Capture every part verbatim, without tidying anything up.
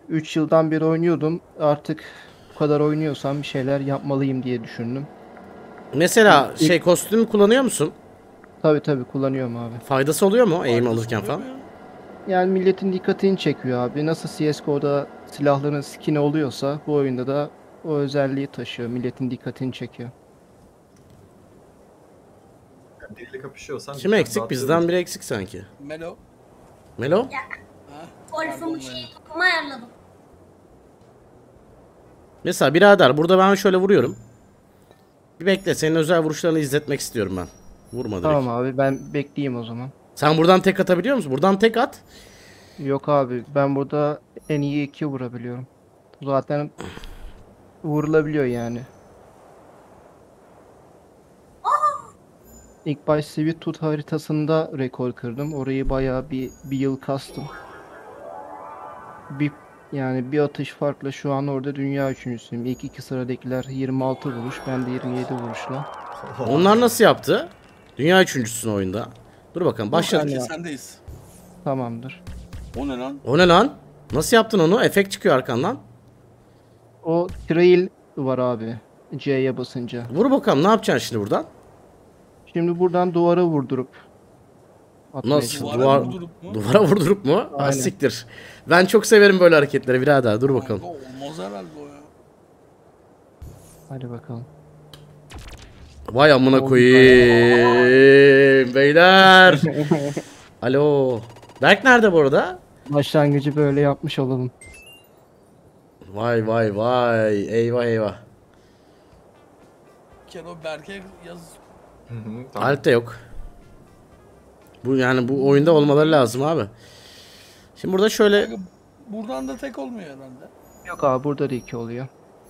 üç yıldan beri oynuyordum. Artık bu kadar oynuyorsam bir şeyler yapmalıyım diye düşündüm. Mesela İlk, şey kostüm kullanıyor musun? tabii tabii kullanıyorum abi. Faydası oluyor mu aim Faydası alırken oluyor falan? mu ya? Yani milletin dikkatini çekiyor abi. Nasıl C S G O'da silahların skin'i oluyorsa bu oyunda da o özelliği taşıyor. Milletin dikkatini çekiyor. Yani biriyle kapışıyorsan Kim dikkat eksik? dağıtıyordur. Bizden biri eksik sanki. Melo. Melo? Ya Ha? Golf'ün Pardon şeyi Melo. topumu ayarladım. Mesela birader burada ben şöyle vuruyorum. Bir bekle, senin özel vuruşlarını izletmek istiyorum ben. Vurma direkt. Tamam abi ben bekleyeyim o zaman. Sen buradan tek atabiliyor musun? Buradan tek at. Yok abi ben burada en iyi iki vurabiliyorum. Zaten vurulabiliyor yani. İlk baş Sweet Tooth haritasında rekor kırdım. Orayı bayağı bir, bir yıl kastım. Bir yani bir atış farkla şu an orada dünya üçüncüsüyüm. İlk iki sıradakiler yirmi altı vuruş, ben de yirmi yedi vuruşla. Onlar nasıl yaptı? Dünya üçüncüsün oyunda. Dur bakalım Dur başladık. kanki ya. sendeyiz. Tamamdır. O ne lan? O ne lan? Nasıl yaptın onu? Efekt çıkıyor arkandan. O trail var abi. C'ye basınca. Vur bakalım, ne yapacaksın şimdi buradan? Şimdi buradan duvara vurdurup atmaya Nasıl? Duvara çalışıyorum. Duvar, vurdurup mu? duvara vurdurup mu? Ha, Aynen. siktir. Ben çok severim böyle hareketleri birader. Dur bakalım. Kanka olmaz herhalde o ya. Hadi bakalım. Vay amına Oldu koyayım. Beyler. Alo. Berk nerede bu arada? Başlangıcı böyle yapmış olalım. Vay vay vay. Eyvah eyvah. Bir kere o Berke yaz. Hı hı, tamam. Alp de yok. Bu yani bu oyunda olmaları lazım abi. Şimdi burada şöyle Kanka buradan da tek olmuyor herhalde. Yok abi burada da iki oluyor.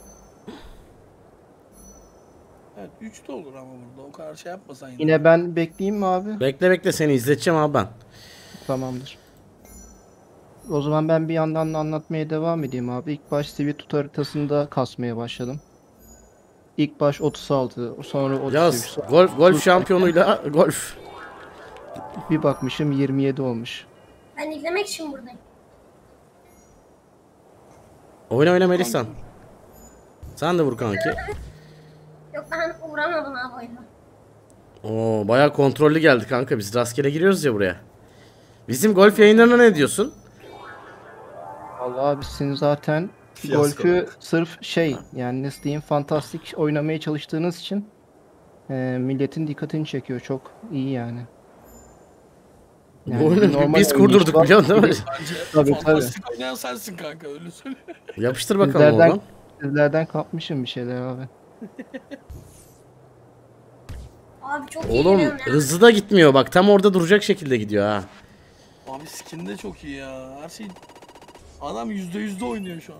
Evet üç de olur ama burada o kadar şey yapmasan yine. Yine ben bekleyeyim mi abi? bekle bekle, seni izleteceğim abi ben. Tamamdır. O zaman ben bir yandan da anlatmaya devam edeyim abi. İlk baş Sweet Tooth haritasında kasmaya başladım. İlk baş otuz altı, sonra otuz üç, Yaz. sonra Golf golf otuz. şampiyonuyla golf. Bir bakmışım yirmi yedi olmuş. Ben izlemek için buradayım. Oyna oyna Melisa'm. Sen de vur kanki. Yok ben uğramadım abi oyuna. Oo, bayağı kontrollü geldi kanka. Biz rastgele giriyoruz ya buraya. Bizim golf yayınlarına ne diyorsun? Vallahi abi sizin zaten Fiyasko. golfü sırf şey yani nasıl diyeyim fantastik oynamaya çalıştığınız için e, milletin dikkatini çekiyor. Çok iyi yani. Bu oyunu normal biz oynayış kurdurduk var, biliyorsun değil mi? biri- Bence Tabii, fantastik oynayan sensin kanka öyle söyle. Yapıştır bakalım Sizlerden, oradan. sizlerden kapmışım bir şeyler abi. Abi çok iyi Oğlum giriyorum ya. hızlı da gitmiyor bak. Tam orada duracak şekilde gidiyor ha. Abi skin de çok iyi ya. Her şey adam yüzde yüzde oynuyor şu an.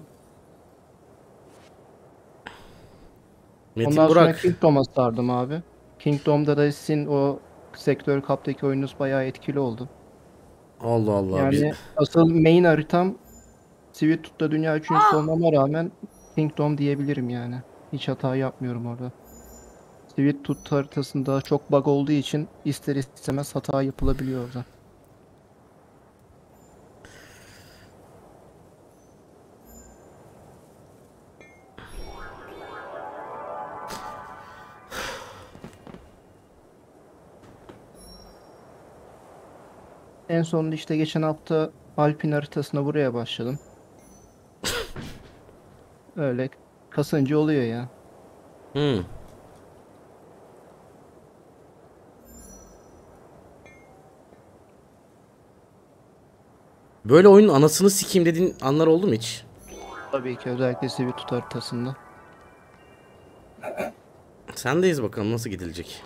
Metin Ondan sonra Burak. Kingdom'a sardım abi. Kingdom'da da sizin o Sektör Cup'taki oyununuz bayağı etkili oldu. Allah Allah. Yani Biz... asıl main haritam Sweet Tooth'ta dünya üçüncüsü olmama rağmen Kingdom diyebilirim yani. Hiç hata yapmıyorum orada. Sweet Tooth haritasında çok bug olduğu için ister istemez hata yapılabiliyor orada. En sonunda işte geçen hafta Alpin haritasına buraya başladım. Öyle kasınca oluyor ya. Hmm. Böyle oyunun anasını sikeyim dediğin anlar oldu mu hiç? Tabii ki özellikle Sweet Tooth haritasında. Sendeyiz bakalım nasıl gidilecek.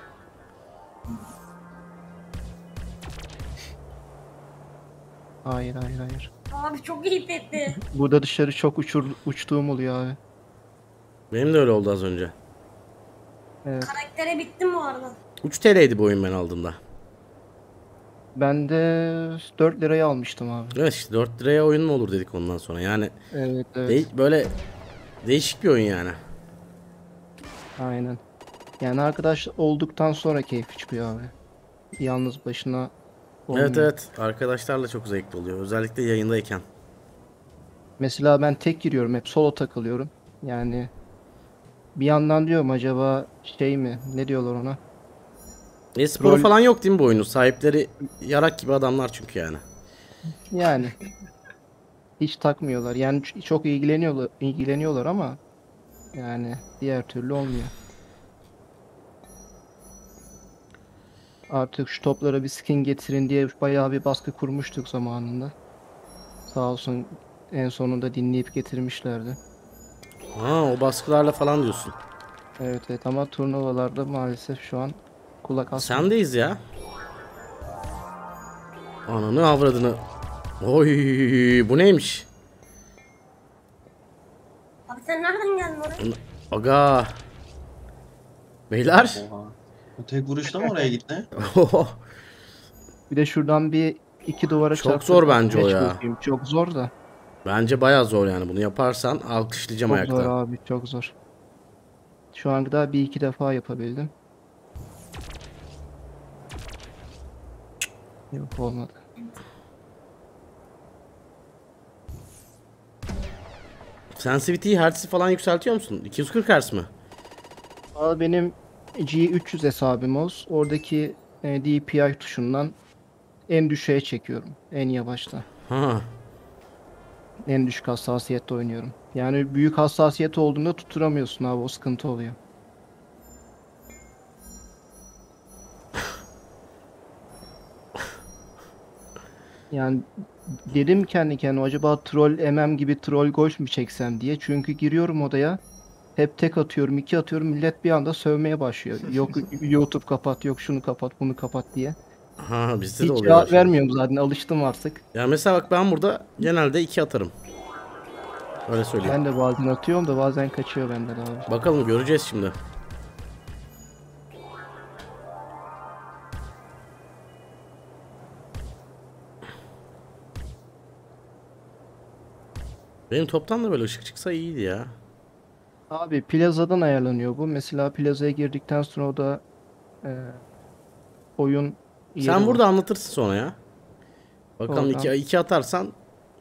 Hayır hayır hayır. Abi çok iyi tetti. Burada dışarı çok uçur, uçtuğum oluyor abi. Benim de öyle oldu az önce. Evet. Karaktere bittim bu arada. üç T L'ydi bu oyun ben aldığımda. Ben de dört liraya almıştım abi. Evet işte dört liraya oyun mu olur dedik ondan sonra. Yani Evet evet. de- böyle değişik bir oyun yani. Aynen. Yani arkadaş olduktan sonra keyfi çıkıyor abi. Yalnız başına olmuyor. Evet evet, arkadaşlarla çok zevkli oluyor. Özellikle yayındayken. Mesela ben tek giriyorum, hep solo takılıyorum. Yani bir yandan diyorum acaba şey mi, ne diyorlar ona? E-sporu Troll- falan yok değil mi bu oyunun? Sahipleri yarak gibi adamlar çünkü yani. Yani hiç takmıyorlar. Yani ç- çok ilgileniyorlar, ilgileniyorlar ama yani diğer türlü olmuyor. Artık şu toplara bir skin getirin diye bayağı bir baskı kurmuştuk zamanında. Sağ olsun en sonunda dinleyip getirmişlerdi. Ha, o baskılarla falan diyorsun. Evet evet ama turnuvalarda maalesef şu an kulak asmıyor. Sendeyiz ya. Ananı avradını. Oy, bu neymiş? Abi sen nereden geldin oraya? Aga. Beyler. Oha. O tek vuruşta mı oraya gitti? Bir de şuradan bir iki duvara Çok çarpıp zor bence o geç ya. bakayım. Çok zor da. Bence bayağı zor yani, bunu yaparsan alkışlayacağım Çok zor ayakta. abi, çok zor. Şu an kadar bir iki defa yapabildim. Yok olmadı. Sensitivity'yi, hertz'i falan yükseltiyor musun? iki yüz kırk hertz mi? Valla benim G üç yüz hesabım olsun. Oradaki e, D P I tuşundan en düşüğe çekiyorum. En yavaşta. Ha. En düşük hassasiyette oynuyorum. Yani büyük hassasiyet olduğunda tutturamıyorsun abi, o sıkıntı oluyor. Yani dedim kendi kendime acaba troll M M gibi troll golf mi çeksem diye. Çünkü giriyorum odaya. Hep tek atıyorum, iki atıyorum. Millet bir anda sövmeye başlıyor. Yok YouTube kapat, yok şunu kapat, bunu kapat diye. Ha, bizde de Hiç oluyor. cevap öyle şey. vermiyorum zaten, alıştım artık. Ya mesela bak, ben burada genelde iki atarım. Öyle söyleyeyim. Ben de bazen atıyorum da bazen kaçıyor benden abi. Bakalım, göreceğiz şimdi. Benim toptan da böyle ışık çıksa iyiydi ya. Abi plazadan ayarlanıyor bu. Mesela plazaya girdikten sonra o da e, oyun yeri Sen var. burada anlatırsın sonra ya. Bakalım, Oradan. iki, iki atarsan.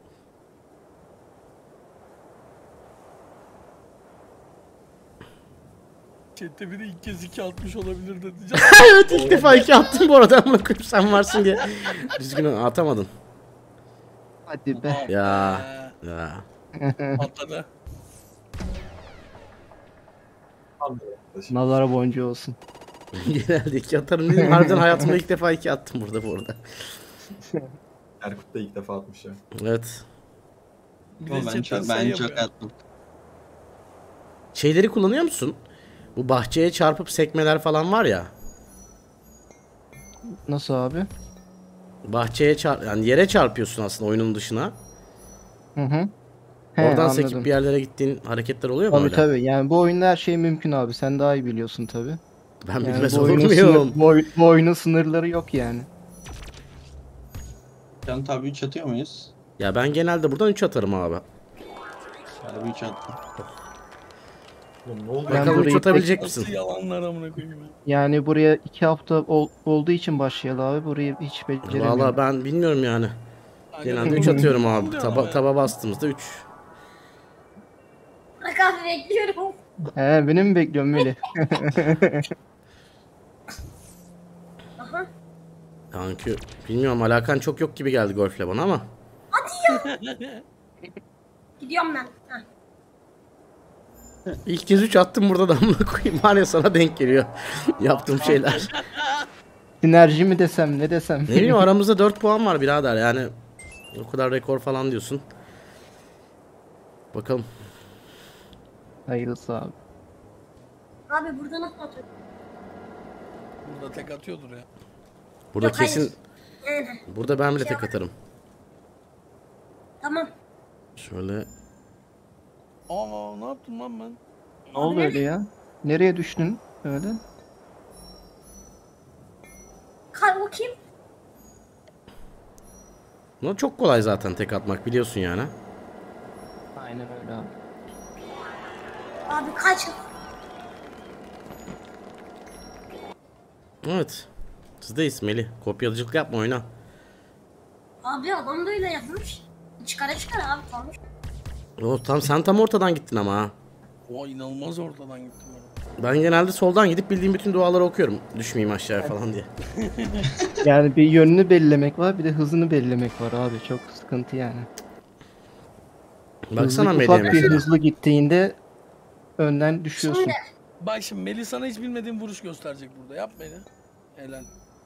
Chat'te biri ilk kez iki atmış olabilir dedi. Evet, ilk defa iki attım bu arada, amına koyayım, sen varsın diye. Düzgün atamadın. Hadi be. Ya ya. Atladı. Nazara boncuğu olsun. Genelde iki atarım dedim. Harbiden hayatımda ilk defa iki attım burada bu arada. Erkut da ilk defa atmış ya. Evet. Bir Ama de ben chatten çok, sen ben yapıyor. çok attım. Şeyleri kullanıyor musun? Bu bahçeye çarpıp sekmeler falan var ya. Nasıl abi? Bahçeye çarp, yani yere çarpıyorsun aslında oyunun dışına. Hı hı. He, Oradan anladım. sekip bir yerlere gittiğin hareketler oluyor mu Tabii öyle? tabii. Yani bu oyunda her şey mümkün abi. Sen daha iyi biliyorsun tabii. Ben Yani bilmez bu olur oyunun, muyum? sınır, bu, oy- bu oyunun sınırları yok yani. Can tabi üç atıyor muyuz? Ya ben genelde buradan üç atarım abi. Tabi üç attım. Oğlum ne oldu? Ben Bakalım üç burayı atabilecek Nasıl misin? yalanlar amına koyayım ya. Yani buraya iki hafta ol- olduğu için başlayalı abi. Burayı hiç beceremiyorum. Valla ben bilmiyorum yani. Aynen Genelde öyle. üç atıyorum abi. Diyorum ama Taba, ya. taba bastığımızda üç. Bak abi bekliyorum. He, beni mi bekliyorsun Melih? Aha. Çünkü bilmiyorum, alakan çok yok gibi geldi golfle bana ama. Gidiyorum ben. Heh. İlk kez üç attım burada da, amına koyayım. Var ya, sana denk geliyor yaptığım şeyler. Sinerji mi desem, ne desem? Ne bileyim, aramızda dört puan var birader, yani o kadar rekor falan diyorsun. Bakalım. Hayırlısı abi. Abi burada nasıl atıyor? Burada tek atıyordur ya. Burada Yok, hayır. kesin, Yani. burada ben bile tek atarım. Tamam. Şöyle. Aa, ne yaptım lan ben? Ne oldu öyle ya? Nereye düştün öyle? Kay bakayım. Ama çok kolay zaten tek atmak, biliyorsun yani. Aynen öyle abi. Abi kaç. Evet. Sizdeyiz Melih. Kopyalıcılık yapma, oyna. Abi adam da öyle yapmış. Çıkara çıkara abi kalmış. O tam sen tam ortadan gittin ama ha. O inanılmaz ortadan gittim. ben. Ben genelde soldan gidip bildiğim bütün duaları okuyorum. Düşmeyeyim aşağıya falan diye. Yani bir yönünü belirlemek var, bir de hızını belirlemek var abi. Çok sıkıntı yani. Baksana Hızlı, Melih'e ufak bir mesela. hızlı gittiğinde önden düşüyorsun. Şimdi Bak şimdi Melih sana hiç bilmediğin vuruş gösterecek burada. Yap Melih. Helal.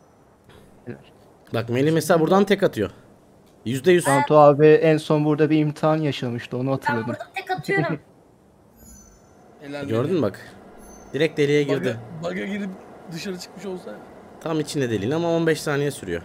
Bak Melih mesela buradan tek atıyor. Yüzde yüz. Santo abi en son burada bir imtihan yaşamıştı, onu ben hatırladım. burada tek atıyorum. Helal Gördün mü bak. Direkt deliğe girdi. Baga, baga girip dışarı çıkmış olsa ya. Tam içinde deliğin ama on beş saniye sürüyor.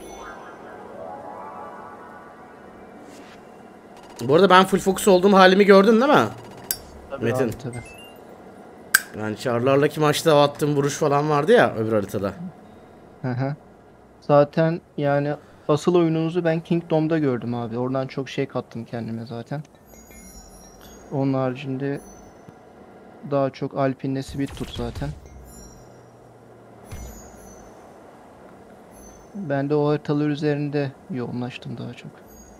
Bu arada ben full focus olduğum halimi gördün değil mi? Tabii Metin. abi, tabii. Yani Char'larla maçta attığım vuruş falan vardı ya öbür haritada. Hı hı. Zaten yani asıl oyununuzu ben Kingdom'da gördüm abi. Oradan çok şey kattım kendime zaten. Onun haricinde daha çok Alpine'le Sweet Tooth zaten. Ben de o haritalar üzerinde yoğunlaştım daha çok.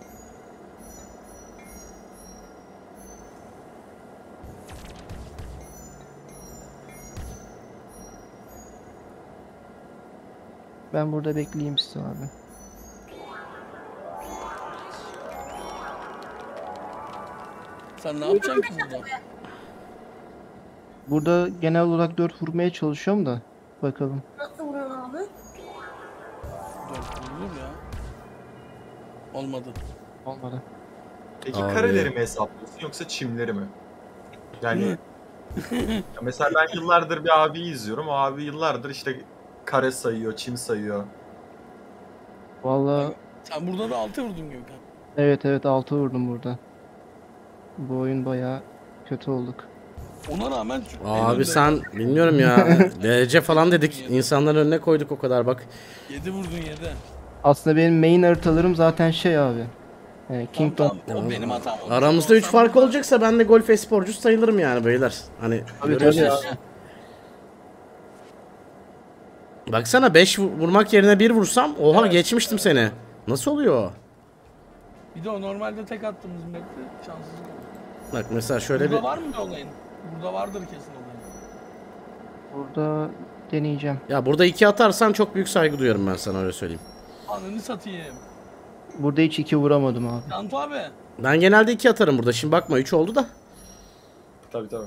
Ben burada bekleyeyim sizi abi. Sen ne yapacaksın ki burada? Burada genel olarak dört vurmaya çalışıyorum da bakalım. Nasıl vuruyorsun abi? Dört vurulur ya. Olmadı. Olmadı. Peki Abi. kareleri mi hesaplıyorsun yoksa çimleri mi? Yani ya mesela ben yıllardır bir abiyi izliyorum. O abi yıllardır işte kare sayıyor, çim sayıyor. Vallahi Sen burada da altı vurdun Gökhan. evet evet altı vurdum burada. Bu oyun bayağı kötü olduk. Ona rağmen en Abi önde. sen bilmiyorum ya. Derece falan dedik. İnsanların önüne koyduk o kadar bak. Yedi vurdun yedi. Aslında benim main haritalarım zaten şey abi. E, Tamam, Kingdom. tamam. O benim hatam. oldu. Aramızda üç Sen fark burada- olacaksa ben de golf esporcusu sayılırım yani beyler. Hani Tabii, görüyorsunuz. tabii Baksana beş vurmak yerine bir vursam oha Evet. geçmiştim seni. Nasıl oluyor? Bir de o normalde tek attığımız map'te şanssızlık oldu. Bak mesela şöyle bir Burada var mı bir olayın? Burada vardır kesin olayın. Burada deneyeceğim. ya burada iki atarsan çok büyük saygı duyuyorum ben sana öyle söyleyeyim. Ananı satayım. Burada hiç iki vuramadım abi. Cantu abi. Ben genelde iki atarım burada. Şimdi bakma üç oldu da. Tabii tabii.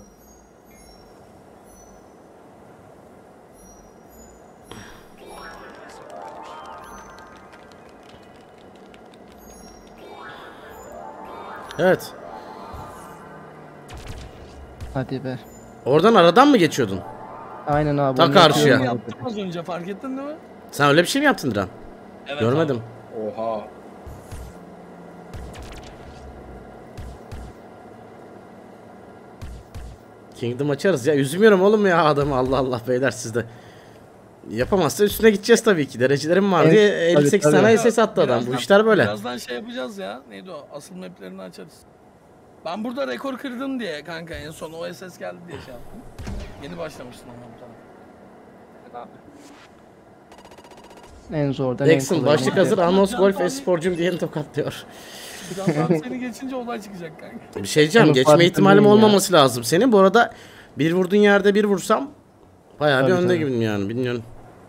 Evet. Hadi be. Oradan aradan mı geçiyordun? Aynen abi. Ta onu karşıya. yapıyorum abi. Yaptım az önce fark ettin değil mi? Sen öyle bir şey mi yaptın Diren? Evet Görmedim. Oha. Kingdom açarız ya. Üzmüyorum oğlum ya adamı. Allah Allah beyler sizde. Yapamazsa üstüne gideceğiz tabii ki. Derecelerim var Evet, diye tabii, elli sekiz tabii. tane S S attı adam. Bu Birazdan- işler böyle. Birazdan şey yapacağız ya. Neydi o? Asıl maplerini açarız. Ben burada rekor kırdın diye kanka en son O S S geldi diye şey yaptım. Yeni başlamıştın ama bu tarafa. En zordan en Dexon kolay. başlık hazır. Anos Can Golf abi- esporcum diyeni tokatlıyor. Cantu abi seni geçince olay çıkacak kanka. Bir şey diyeceğim. Onun Geçme farkındayım ihtimalim ya. olmaması lazım senin. Bu arada bir vurduğun yerde bir vursam bayağı bir Tabii, önde tabii. gibiyim yani. Bilmiyorum.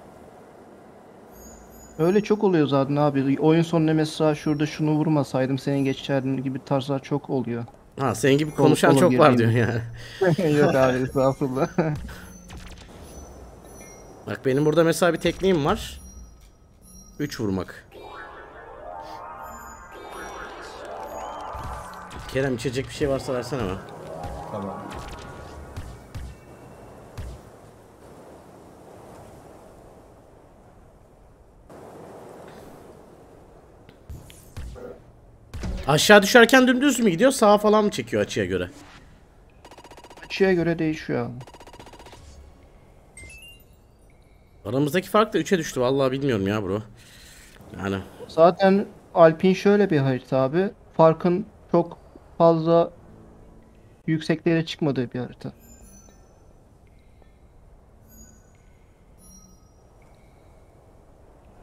Öyle çok oluyor zaten abi. Oyun sonunda mesela şurada şunu vurmasaydım senin geçerdin gibi tarzlar çok oluyor. Ha senin gibi Kol- konuşan kolum çok var girdiğim- diyorsun yani. Yok abi estağfurullah. Bak benim burada mesela bir tekniğim var. üç vurmak. Kerem içecek bir şey varsa versene bana. Tamam. Aşağı düşerken dümdüz mü gidiyor? Sağa falan mı çekiyor açıya göre? Açıya göre değişiyor abi. Aramızdaki fark da üçe düştü. Vallahi bilmiyorum ya bro. Yani Zaten Alpine şöyle bir harita abi. Farkın çok fazla yükseklere çıkmadığı bir harita.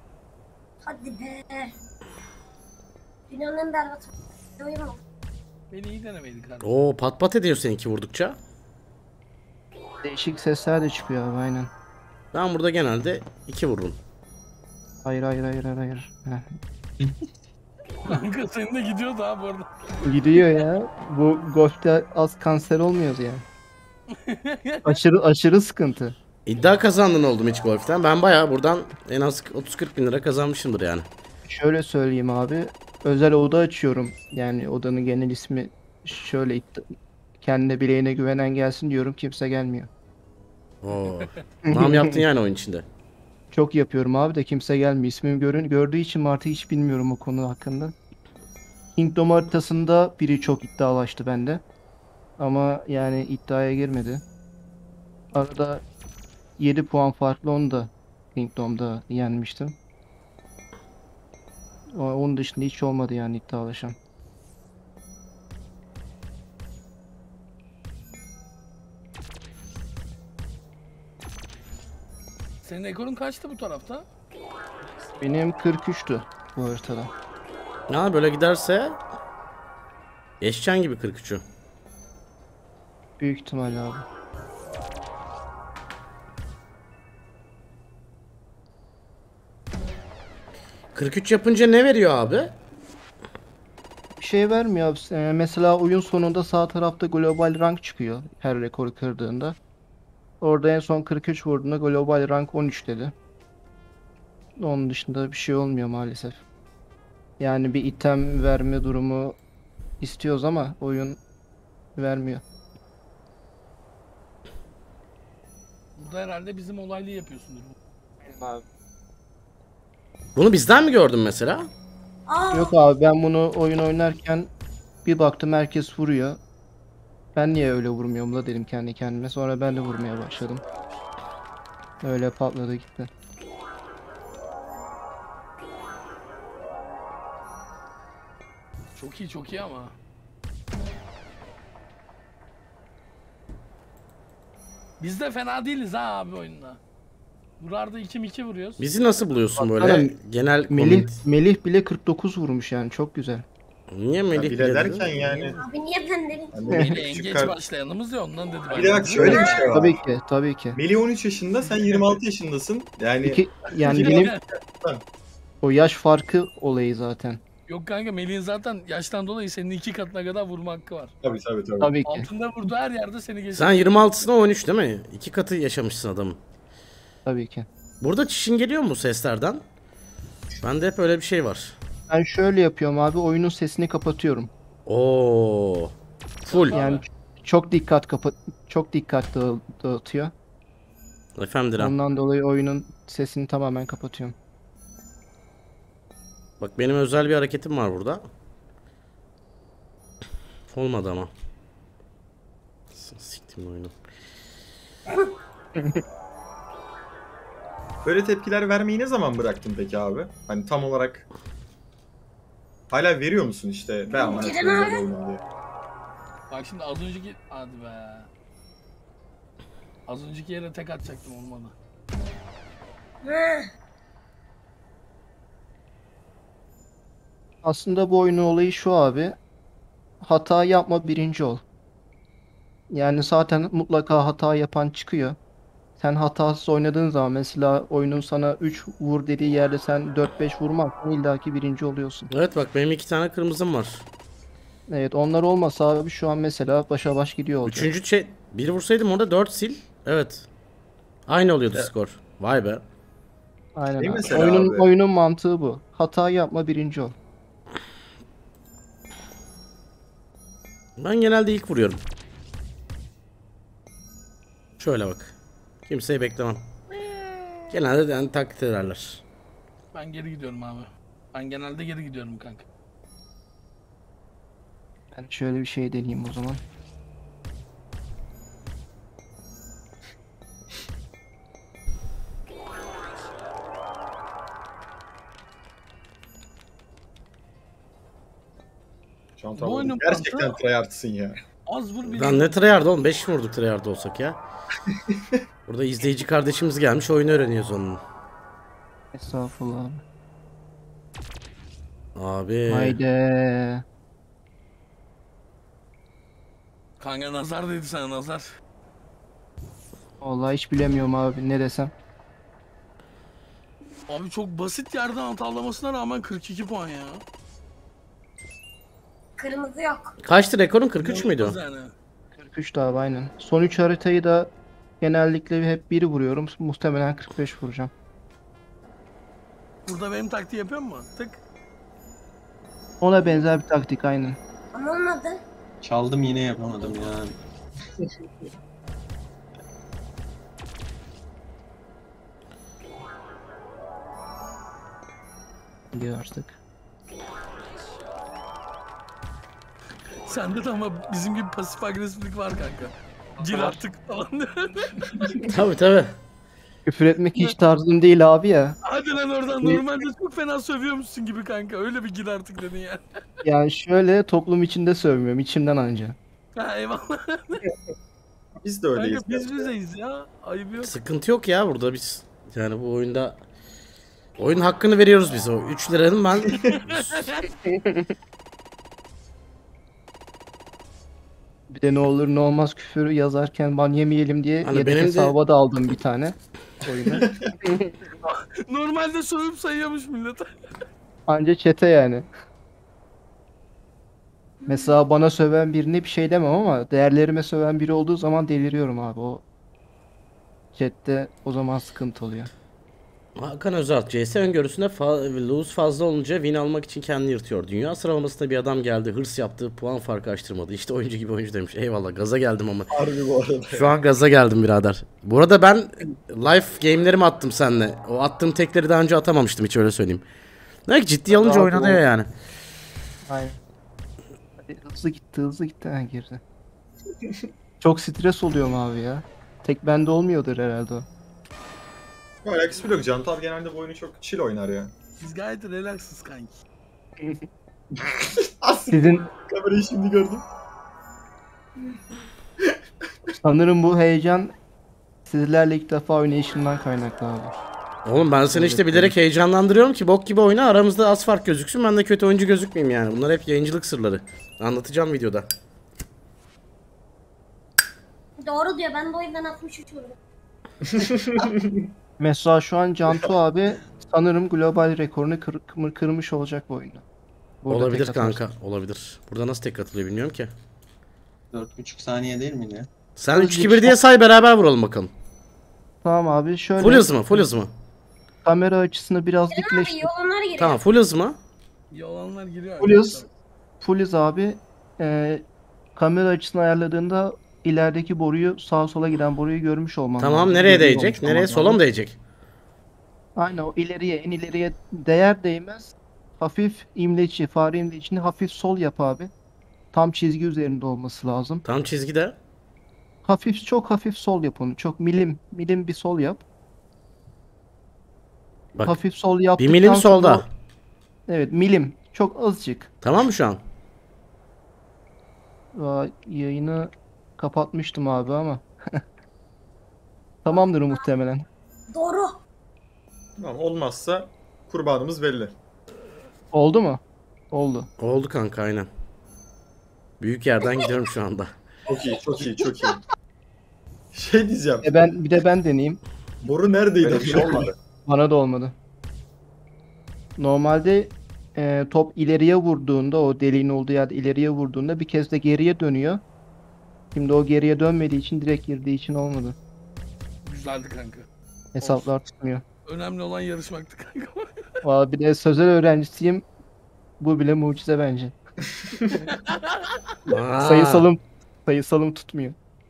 Hadi be. Dünyanın en berbat oyunu mu? Beni iyi denemeydi kardeşim. Oo, pat pat ediyor seninki vurdukça. Değişik sesler de çıkıyor abi aynen. Ben burada genelde iki vururum. Hayır hayır hayır hayır. hayır. Heh. Kanka senin de gidiyordu ha bu arada. Gidiyor ya. Bu golfte az kanser olmuyoruz ya. Aşırı aşırı sıkıntı. İddia kazandın oldum hiç golften. Ben bayağı buradan en az otuz kırk bin lira kazanmışımdır yani. Şöyle söyleyeyim abi. Özel oda açıyorum. Yani odanın genel ismi şöyle iddia- kendine bileğine güvenen gelsin diyorum. Kimse gelmiyor. Oo. Nam yaptın yani oyun içinde. Çok yapıyorum abi de kimse gelmiyor. İsmimi görün gördüğü için mi artık hiç bilmiyorum o konu hakkında. Kingdom haritasında biri çok iddialaştı bende. Ama yani iddiaya girmedi. Arada yedi puan farklı onu da Kingdom'da yenmiştim. O- Onun dışında hiç olmadı yani iddialaşan. Senin ekorun kaçtı bu tarafta? Benim kırk üçtü bu haritada. Ya böyle giderse geçeceksin gibi kırk üçü. Büyük ihtimalle abi. kırk üç yapınca ne veriyor abi? Bir şey vermiyor abi. Ee, mesela oyun sonunda sağ tarafta global rank çıkıyor her rekoru kırdığında. Orada en son kırk üç vurduğunda global rank on üç dedi. Onun dışında bir şey olmuyor maalesef. Yani bir item verme durumu istiyoruz ama oyun vermiyor. Burada herhalde bizim olaylıyı yapıyorsundur. Bunu bizden mi gördün mesela? Aa, Yok abi ben bunu oyun oynarken bir baktım herkes vuruyor. Ben niye öyle vurmuyorum da dedim kendi kendime. Sonra ben de vurmaya başladım. Öyle patladı gitti. Çok iyi çok iyi ama. Biz de fena değiliz ha abi oyunda. Buralarda iki iki vuruyoruz. Bizi nasıl buluyorsun böyle Bakalım, genel Melih, komünite? Melih bile kırk dokuz vurmuş yani çok güzel. Niye Ya Melih bile bile derken dedin? yani. abi niye ben dedim? Yani Yine Melih en küçük geç kar- başlayanımız ya ondan dedi. Bir de bak şöyle bir şey var. Tabii ki, tabii ki. Melih on üç yaşında, sen yirmi altı yaşındasın. Yani İki, yani İki- benim o yaş farkı olayı zaten. Yok kanka Melih'in zaten yaştan dolayı senin iki katına kadar vurma hakkı var. tabii tabii tabii. Tabii ki, Altında vurduğu her yerde seni geçiyor. Sen yirmi altısına on üç değil mi? İki katı yaşamışsın adamın. tabii ki. Burada çişin geliyor mu bu seslerden? Bende hep öyle bir şey var. Ben şöyle yapıyorum abi, oyunun sesini kapatıyorum. Oo. Full. Yani çok dikkat kapat çok dikkat dağı- dağıtıyor. Efendim Diren. Ondan dolayı oyunun sesini tamamen kapatıyorum. Bak benim özel bir hareketim var burada. Olmadı ama. S- Siktim oyunu. Böyle tepkiler vermeyi ne zaman bıraktın peki abi? Hani tam olarak hala veriyor musun işte ben amına Neden koyayım abi? böyle oyunu diye. Bak şimdi az önceki... Hadi be. Az önceki yere tek atacaktım olmadı. Hı. Aslında bu oyunun olayı şu abi. Hata yapma, birinci ol. Yani zaten mutlaka hata yapan çıkıyor. Sen hatasız oynadığın zaman mesela oyunun sana üç vur dediği yerde sen dört beş vurmazsan illaki birinci oluyorsun. Evet bak benim iki tane kırmızım var. Evet, onlar olmasa abi şu an mesela başa baş gidiyor olacak. Üçüncü şey bir vursaydım orada dört sil. Evet. Aynı oluyordu skor. Vay be. Aynen Şey abi. mesela Oyunun, abi. oyunun mantığı bu. Hata yapma, birinci ol. Ben genelde ilk vuruyorum. Şöyle bak. Kimseyi beklemem. Genelde yani taklit ederler. Ben geri gidiyorum abi. Ben genelde geri gidiyorum kanka. Ben şöyle bir şey deneyeyim o zaman. Şu an Bu tamam. oyunun Gerçekten mantığı- tryhardsın ya. Az vur bir. Lan ne tryhard oğlum? beş mi vurduk tryhard olsak ya? Burada izleyici kardeşimiz gelmiş oyunu öğreniyoruz onun. Estağfurullah abi. Abi. Haydi. Kanka nazar dedi sana, nazar. Vallahi hiç bilemiyorum abi ne desem. Abi çok basit yerden hatallamasına rağmen kırk iki puan ya. Kırmızı yok. Kaçtı rekorun? kırk üç müydü o? İnanılmaz Yani. kırk üç daha aynen. Son üç haritayı da genellikle hep biri vuruyorum. Muhtemelen kırk beş vuracağım. Burada benim taktiği yapıyor mu? Tık. Ona benzer bir taktik aynen. Ama olmadı. Çaldım yine yapamadım ya. Diyor artık. Sende de ama bizim gibi pasif agresiflik var kanka. Gir artık falan. Tabii tabii. Küfür etmek hiç tarzım değil abi ya. Hadi lan oradan, normalde çok fena sövüyormuşsun gibi kanka. Öyle bir gir artık dedin ya. Yani şöyle toplum içinde sövmüyorum. İçimden anca. Ha eyvallah. Biz de öyleyiz. Kanka biz bizeyiz ya. Ayıp yok. Sıkıntı yok ya burada biz. Yani bu oyunda oyun hakkını veriyoruz biz o. üç liranın ben Bir de ne olur ne olmaz küfür yazarken ban yemeyelim diye Hani yedek benim de- hesaba da aldım bir tane. Oyuna. Normalde sövüp sayıyormuş millet. Anca çete yani. Mesela bana söven birine bir şey demem ama değerlerime söven biri olduğu zaman deliriyorum abi. O chatte o zaman sıkıntı oluyor. Hakan Özalt C S öngörüsünde fa- lose fazla olunca win almak için kendini yırtıyor. Dünya sıralamasında bir adam geldi, hırs yaptı, puan farkı açtırmadı. İşte oyuncu gibi oyuncu demiş. Eyvallah, gaza geldim ama. Harbi bu arada. Şu an gaza geldim birader. Bu arada ben live game'lerimi attım seninle. O attığım tekleri daha önce atamamıştım, hiç öyle söyleyeyim. Demek ki ciddi alınca Rahat oynanıyor ol. yani. Aynen. Hadi hızlı gitti hızlı gitti ha girdi. Çok stres oluyorum abi ya. Tek bende olmuyordur herhalde o. Ya alakası bile yok. Cantal genelde bu oyunu çok chill oynar ya. Biz gayet relaxız kanki. Sizin Kamerayı şimdi gördüm. sanırım bu heyecan sizlerle ilk defa oynayışından kaynaklı abi. Oğlum ben seni işte bilerek heyecanlandırıyorum ki bok gibi oyna, aramızda az fark gözüksün, ben de kötü oyuncu gözükmeyeyim yani. Bunlar hep yayıncılık sırları. Anlatacağım videoda. Doğru diyor. Ben de o yüzden altmış üç vurdum. Mesela şu an Cantu abi sanırım global rekorunu kır, kır- kırmış olacak bu oyunda. Burada Olabilir tek atarsa. kanka, olabilir. Burada nasıl tek atılıyor bilmiyorum ki. dört buçuk saniye değil miydi ya? Sen üç iki bir diye say, beraber vuralım bakalım. Tamam abi şöyle Full hız mı? Full hız mı? kamera açısını biraz Abi dikleştir. yolunlar giriyor. Tamam, full hız mı? İyi olanlar giriyor. Full hız. Full hız abi. Ee, kamera açısını ayarladığında ilerideki boruyu sağa sola giden boruyu görmüş olman Tamam, lazım. nereye Görüyor değecek? olmuş Nereye? olman Sola lazım. mı değecek? Aynen o ileriye en ileriye değer değmez. Hafif imleci, fare imlecini hafif sol yap abi. Tam çizgi üzerinde olması lazım. Tam çizgide. Hafif çok hafif sol yap onu. Çok milim milim bir sol yap. Bak, Hafif sol bir yaptıktan milim sonra solda. o- evet milim. Çok azıcık. Tamam mı şu an? Aa, yayını kapatmıştım abi ama. Tamamdır muhtemelen. Doğru. Tamam, olmazsa kurbanımız belli. Oldu mu? Oldu. Oldu kanka, aynen. Büyük yerden gidiyorum şu anda. Çok iyi, çok iyi, çok iyi. Şey diyeceğim. E ben bir de ben deneyeyim. Boru neredeydi? Böyle bir şey olmadı. Bana da olmadı. Normalde e, top ileriye vurduğunda o deliğin olduğu yerde ileriye vurduğunda bir kez de geriye dönüyor. Şimdi o geriye dönmediği için direkt girdiği için olmadı. Güzeldi kanka. Hesaplar tutmuyor. Önemli olan yarışmaktı kanka. Valla bir de sözel öğrencisiyim. Bu bile mucize bence. Aa, Sayısalım sayısalım tutmuyor.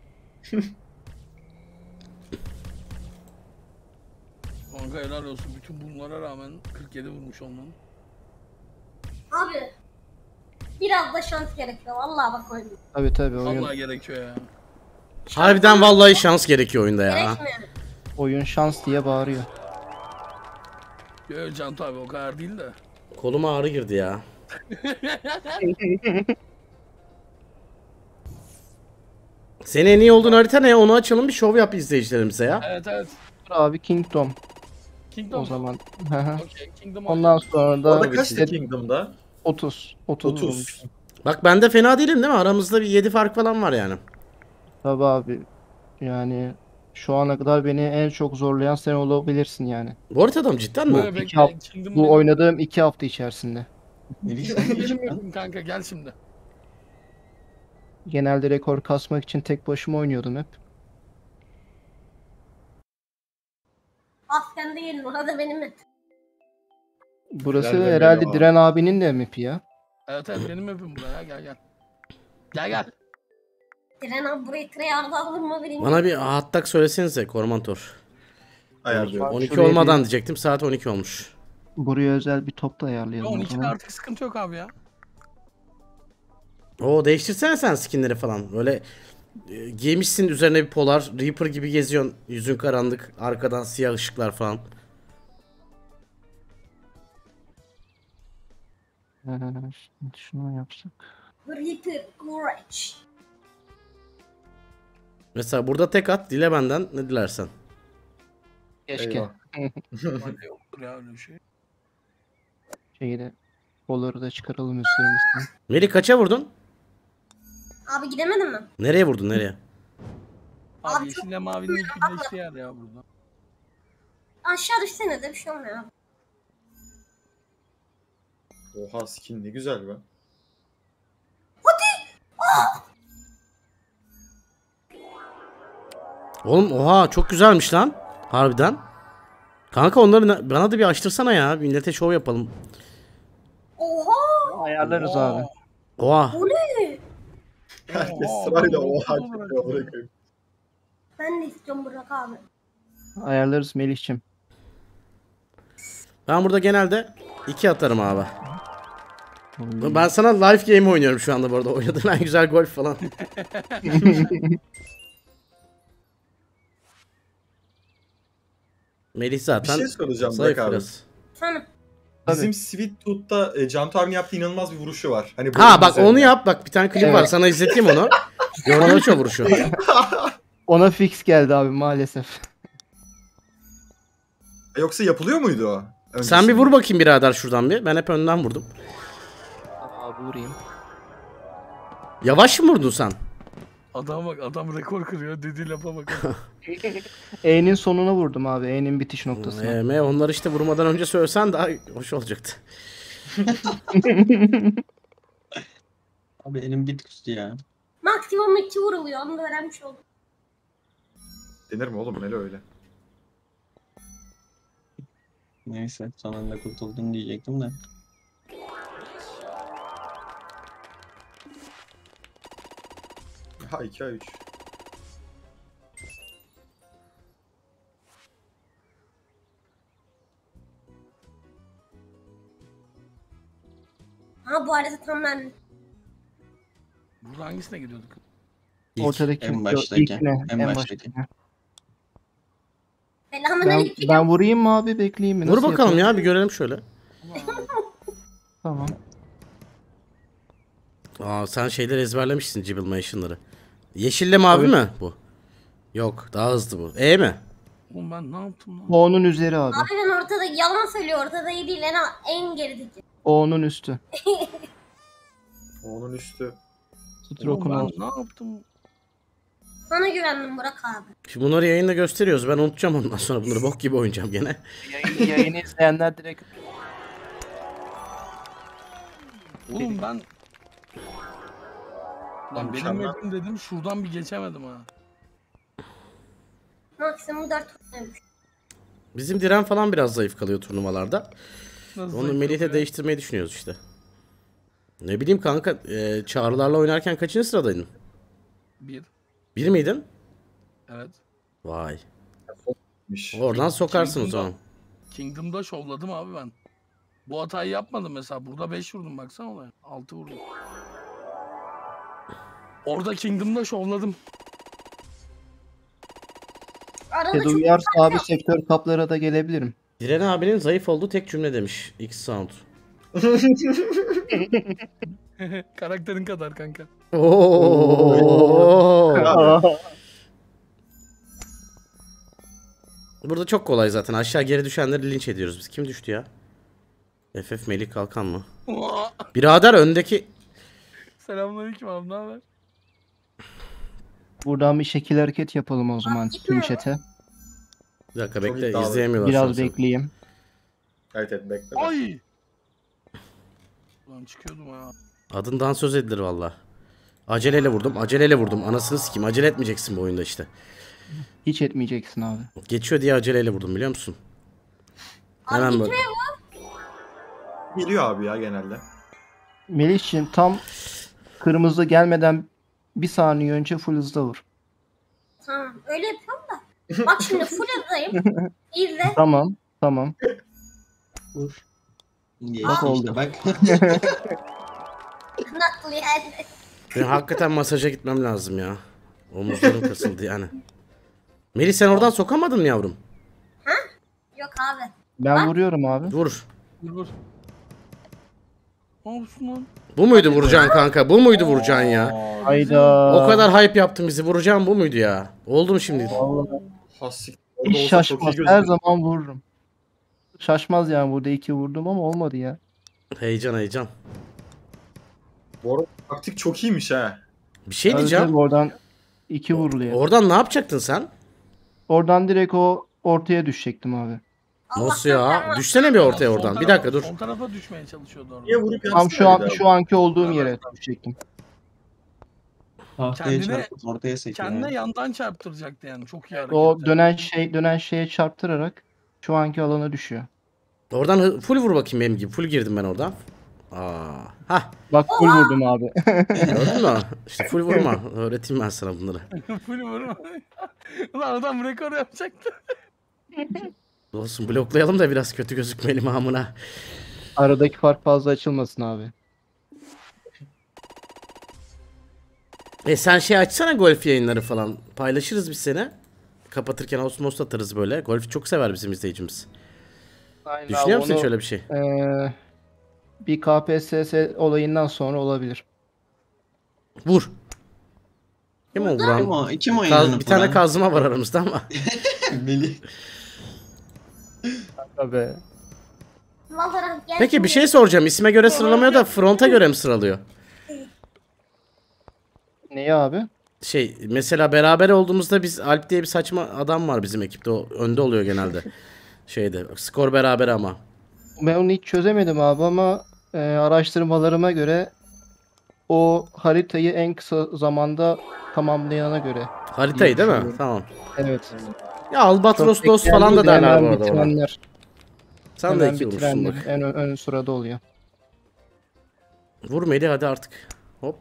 Kanka helal olsun. Bütün bunlara rağmen kırk yedi vurmuş olman. Abi. Biraz da şans gerekiyor. Vallahi bak oyun. Tabii tabii oyun Vallahi gerekiyor ya. Harbiden vallahi şans gerekiyor oyunda ya. Gerekmiyor. oyun şans diye bağırıyor. Yo Cantu abi o kadar değil de. Koluma ağrı girdi ya. Senin en iyi olduğun harita ne? Onu açalım, bir şov yap izleyicilerimize ya. Evet evet. Abi Kingdom Kingdom. o zaman. Hı hı. Okey Kingdom Ondan sonra da Orada kaçtı işte Kingdom'da? otuz. otuz. otuz. olmuş. Bak ben de fena değilim değil mi? Aramızda bir yedi fark falan var yani. Tabii abi. Yani şu ana kadar beni en çok zorlayan sen olabilirsin yani. Bu haritada mı cidden mi? Bu Böyle iki bekle, hafta, Kingdom bu benim. oynadığım iki hafta içerisinde. Melih sen ne Benim diyorsun? map'im kanka, gel şimdi. Genelde rekor kasmak için tek başıma oynuyordum hep. Asken değil orada benim hep. Burası Helal be herhalde Melo abi. Diren abinin de map'i ya. Evet evet benim map'im buraya, gel gel. Gel gel. Diren abi burayı tryhard'a alır mı bilmiyorum. Bana bir hattak söylesenize Kormantor. Ayarlıyorum. on iki Şuraya olmadan bir- diyecektim. Saat on iki olmuş. Buraya özel bir top da Ya ayarlayalım o on ikide zaman. artık sıkıntı yok abi ya. Oo değiştirsene sen skinleri falan. Böyle e, giymişsin üzerine bir polar. Reaper gibi geziyorsun. Yüzün karanlık. Arkadan siyah ışıklar falan. Ee, şimdi şunu yapsak. Reaper Courage. Mesela burada tek at. Dile benden ne dilersen. Keşke. Eyvah. Hadi yoktur ya öyle bir şey. Şeyi de kolları da çıkaralım üstlerimizden. Melih kaça vurdun? Abi gidemedin mi? Nereye vurdun nereye? Abi Abi çok- yeşille mavinin ilk birleştiği yer ya burada. Aşağı düşsene de bir şey olmuyor abi. Oha skin ne güzel be. Oğlum oha çok güzelmiş lan. Harbiden. Kanka onları na- bana da bir açtırsana ya. Millete şov yapalım. Oha! Ayarlarız Oo. abi. Oha. Bu ne? Herkes Oha, sırayla oha, oha oha, çıkıyor oha. bırakayım. Ben de istiyorum Burak abi. Ayarlarız Melih'cim. Ben burada genelde iki atarım abi. Ben sana live game oynuyorum şu anda bu arada. Oynadığım en güzel golf falan. Melih Bir zaten şey soracağım zayıf Burak abi. biraz. Sana. Bizim Sweet Tooth'ta e, Cantu abinin yaptığı inanılmaz bir vuruşu var. Hani Ha bunun bak üzerine. onu yap bak bir tane klip var Evet. sana izleteyim onu. Gördün mü şu vuruşu? Ona fix geldi abi maalesef. Yoksa yapılıyor muydu o? Sen öncesinde? bir vur bakayım birader şuradan bir. Ben hep önden vurdum. Abi vurayım. Yavaş mı vurdun sen? Adam bak, adam rekor kırıyor, dediği lafa bak. E'nin sonuna vurdum abi. E'nin bitiş noktasına. Ee, me, onları işte vurmadan önce söylesen daha hoş olacaktı. Abi elim bit kustu ya. Maksimum iki vuruluyor. Onu da öğrenmiş oldum. Denir mi oğlum Melo öyle? Neyse son anda kurtuldun diyecektim de. Ha iki A üç. Ha bu arada tam ben. Burada hangisine gidiyorduk? İlk. Ortadaki En yok, baştaki, ilkine, en en baştaki. baştaki. Ben, Selamünaleyküm. ben vurayım mı abi bekleyeyim mi? Vur Nasıl bakalım yapalım? ya bir görelim şöyle. Tamam. Aa sen şeyleri ezberlemişsin Cibilmation'ları. Yeşille mavi Evet. mi bu? Yok daha hızlı bu. E mi? Oğlum ben ne yaptım lan? O onun üzeri abi. Abi ben ortada yalan söylüyor. Ortada iyi değil. En, en gerideki. O onun üstü. Onun üstü. Oğlum Stroke'un ben altı. ne yaptım? Sana güvendim Burak abi. Şimdi bunları yayında gösteriyoruz. Ben unutacağım ondan sonra bunları bok gibi oynayacağım gene. Yayın, yayını izleyenler direkt Oğlum ben... Lan benim Mükemmel. map'im dedim, şuradan bir geçemedim ha. Maksimum dört vuruluyormuş. Bizim diren falan biraz zayıf kalıyor turnuvalarda. Nasıl Onu zayıf Melih'e ya? değiştirmeyi düşünüyoruz işte. Ne bileyim kanka e, çağrılarla oynarken kaçıncı sıradaydın? Bir. Bir miydin? Evet. Vay. Miş. Oradan sokarsın o Kingdom'da- zaman. Kingdom'da şovladım abi ben. Bu hatayı yapmadım mesela. Burada beş vurdum baksana olaya. altı vurdum. Orada Kingdom'da şovladım. Arada Kedi çok uyarsa abi sektör kaplara da gelebilirim. Diren abinin zayıf olduğu tek cümle demiş. X Sound. Karakterin kadar kanka. Oo. Burada çok kolay zaten. Aşağı geri düşenleri linç ediyoruz biz. Kim düştü ya? F F Melih Kalkan mı? Birader öndeki Selamünaleyküm abi, ne haber? Buradan bir şekil hareket yapalım o zaman tüm gitmiyor. chat'e. Bir dakika Çok bekle, iddialı. izleyemiyorlar şu an Biraz seni. bekleyeyim. Evet evet bekle. Ay! Lan çıkıyordum ha. Adından söz edilir valla. Aceleyle vurdum, aceleyle vurdum. Anasını sikeyim, acele etmeyeceksin bu oyunda işte. Hiç etmeyeceksin abi. Geçiyor diye aceleyle vurdum biliyor musun? Abi Hemen böyle. gitmiyor mu? Geliyor abi ya genelde. Melih'ciğim tam kırmızı gelmeden bir saniye önce full hızda vur. Tamam öyle yapıyorum da. Bak şimdi full hızdayım. İzle. Tamam. Tamam. Vur. Geçti Bak işte oldu. bak. Nasıl yani? Benim hakikaten masaja gitmem lazım ya. Omuzlarım kasıldı yani. Melih sen oradan sokamadın mı yavrum? Yok abi. Ben vuruyorum abi. Vur. Vur vur. Ne yapıyorsun lan? Bu muydu vuracaksın kanka? Bu muydu vuracaksın ya? Aa, Hayda. O kadar hype yaptın bizi. Vuracağım bu muydu ya? Oldu mu şimdi? Vallahi Hasik. Orada hiç olsa çok iyi şaşmaz. Her gözüküyor. zaman vururum. Şaşmaz yani burada iki vurdum ama olmadı ya. Heyecan heyecan. Bu arada taktik çok iyiymiş ha. Bir şey Tabii diyeceğim. tabii oradan iki vuruluyor. Oradan ne yapacaktın sen? Oradan direkt o ortaya düşecektim abi. Nasıl ya? Düşsene bir ortaya Sol oradan. Bir tarafa- dakika dur. Sol tarafa düşmeye çalışıyordu orada. Niye vurup Tam yapsana şu an bir daha? şu anki olduğum yere düşecektim. Tahtaya Kendine- çarpıp ortaya sekiyor. Kendine yani. yandan çarptıracaktı yani. Çok iyi hareket. O dönen şey dönen şeye çarptırarak şu anki alana düşüyor. Oradan hı- full vur bakayım benim gibi. Full girdim ben oradan. Aa. Hah. Bak full vurdum abi. Gördün mü? İşte full vurma. Öğreteyim ben sana bunları. Full vurma. Ulan adam rekor yapacaktı. Olsun bloklayalım da biraz kötü gözükmeyelim amına. Aradaki fark fazla açılmasın abi. E sen şey açsana golf yayınları falan. Paylaşırız biz seni. Kapatırken osmos atarız böyle. Golfü çok sever bizim izleyicimiz. Aynen Düşünüyor abi, musun onu, şöyle bir şey? eee, bir K P S S olayından sonra olabilir. Vur. Kim o Kim vuran? o? Kim o Kaz- inanıp bir tane vuran? kazma var aramızda ama. Melih. Tabii. Valorant gel. Peki bir şey soracağım. İsme göre sıralamıyor da fronta göre mi sıralıyor? Neyi abi? Şey mesela beraber olduğumuzda biz Alp diye bir saçma adam var bizim ekipte. O önde oluyor genelde. Şeyde skor beraber ama. Ben onu hiç çözemedim abi ama eee, araştırmalarıma göre o haritayı en kısa zamanda tamamlayana göre. Haritayı değil mi? düşünüyorum. Tamam. Evet. Ya Albatros Çok Dost falan da bekleyen derler değil, bu hemen arada ona. bitirenler, Sen de hemen iki vurmuşsun bitirenler bak. en ön, ön sırada oluyor. Vur Melih hadi artık. Hop.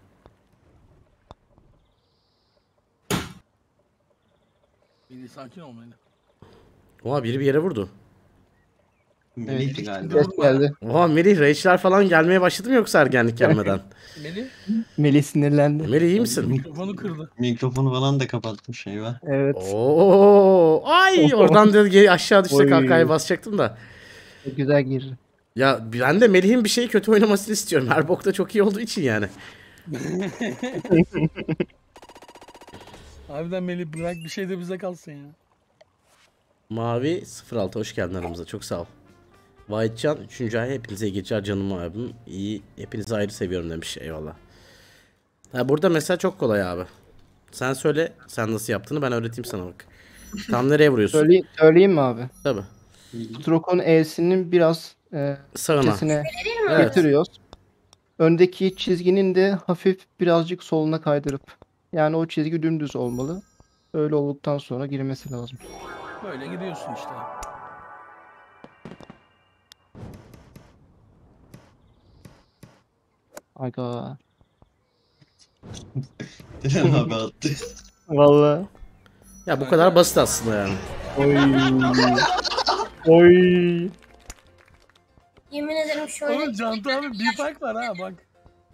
Melih sakin ol Melih. Oha biri bir yere vurdu. Melih'ti Evet, galiba. ses geldi. Oha Melih rage'ler falan gelmeye başladı mı yoksa ergenlik gelmeden? Melih Melih sinirlendi. Melih iyi misin? mikrofonu kırdı. Mikrofonu falan da kapatmış eyvah. Evet. Oo, ay oradan da ge- aşağı düşse Oy. kahkahaya basacaktım da. Çok güzel girdi. Ya ben de Melih'in bir şeyi kötü oynamasını istiyorum. Her bokta çok iyi olduğu için yani. Harbiden Melih bırak bir şey de bize kalsın ya. Mavi sıfır altı hoş geldin aramıza. Çok sağ ol. Vahitcan üçüncü ay hepinize iyi geceler canım abim. İyi hepinizi ayrı seviyorum demiş. Eyvallah. Ha, burada mesela çok kolay abi. Sen söyle sen nasıl yaptığını ben öğreteyim sana bak. Tam nereye vuruyorsun? Söyleyeyim, söyleyeyim mi abi? Tabii. Stroke'un E'sinin biraz e, Sağına. ötesine Evet. getiriyoruz. Öndeki çizginin de hafif birazcık soluna kaydırıp. Yani o çizgi dümdüz olmalı. Öyle olduktan sonra girmesi lazım. Böyle gidiyorsun işte. Aga. Diren abi attı. Vallahi. Ya bu kadar basit aslında yani. Oy. Oy. Yemin ederim şöyle. Oğlum Cantu abi bir fark var ha bak.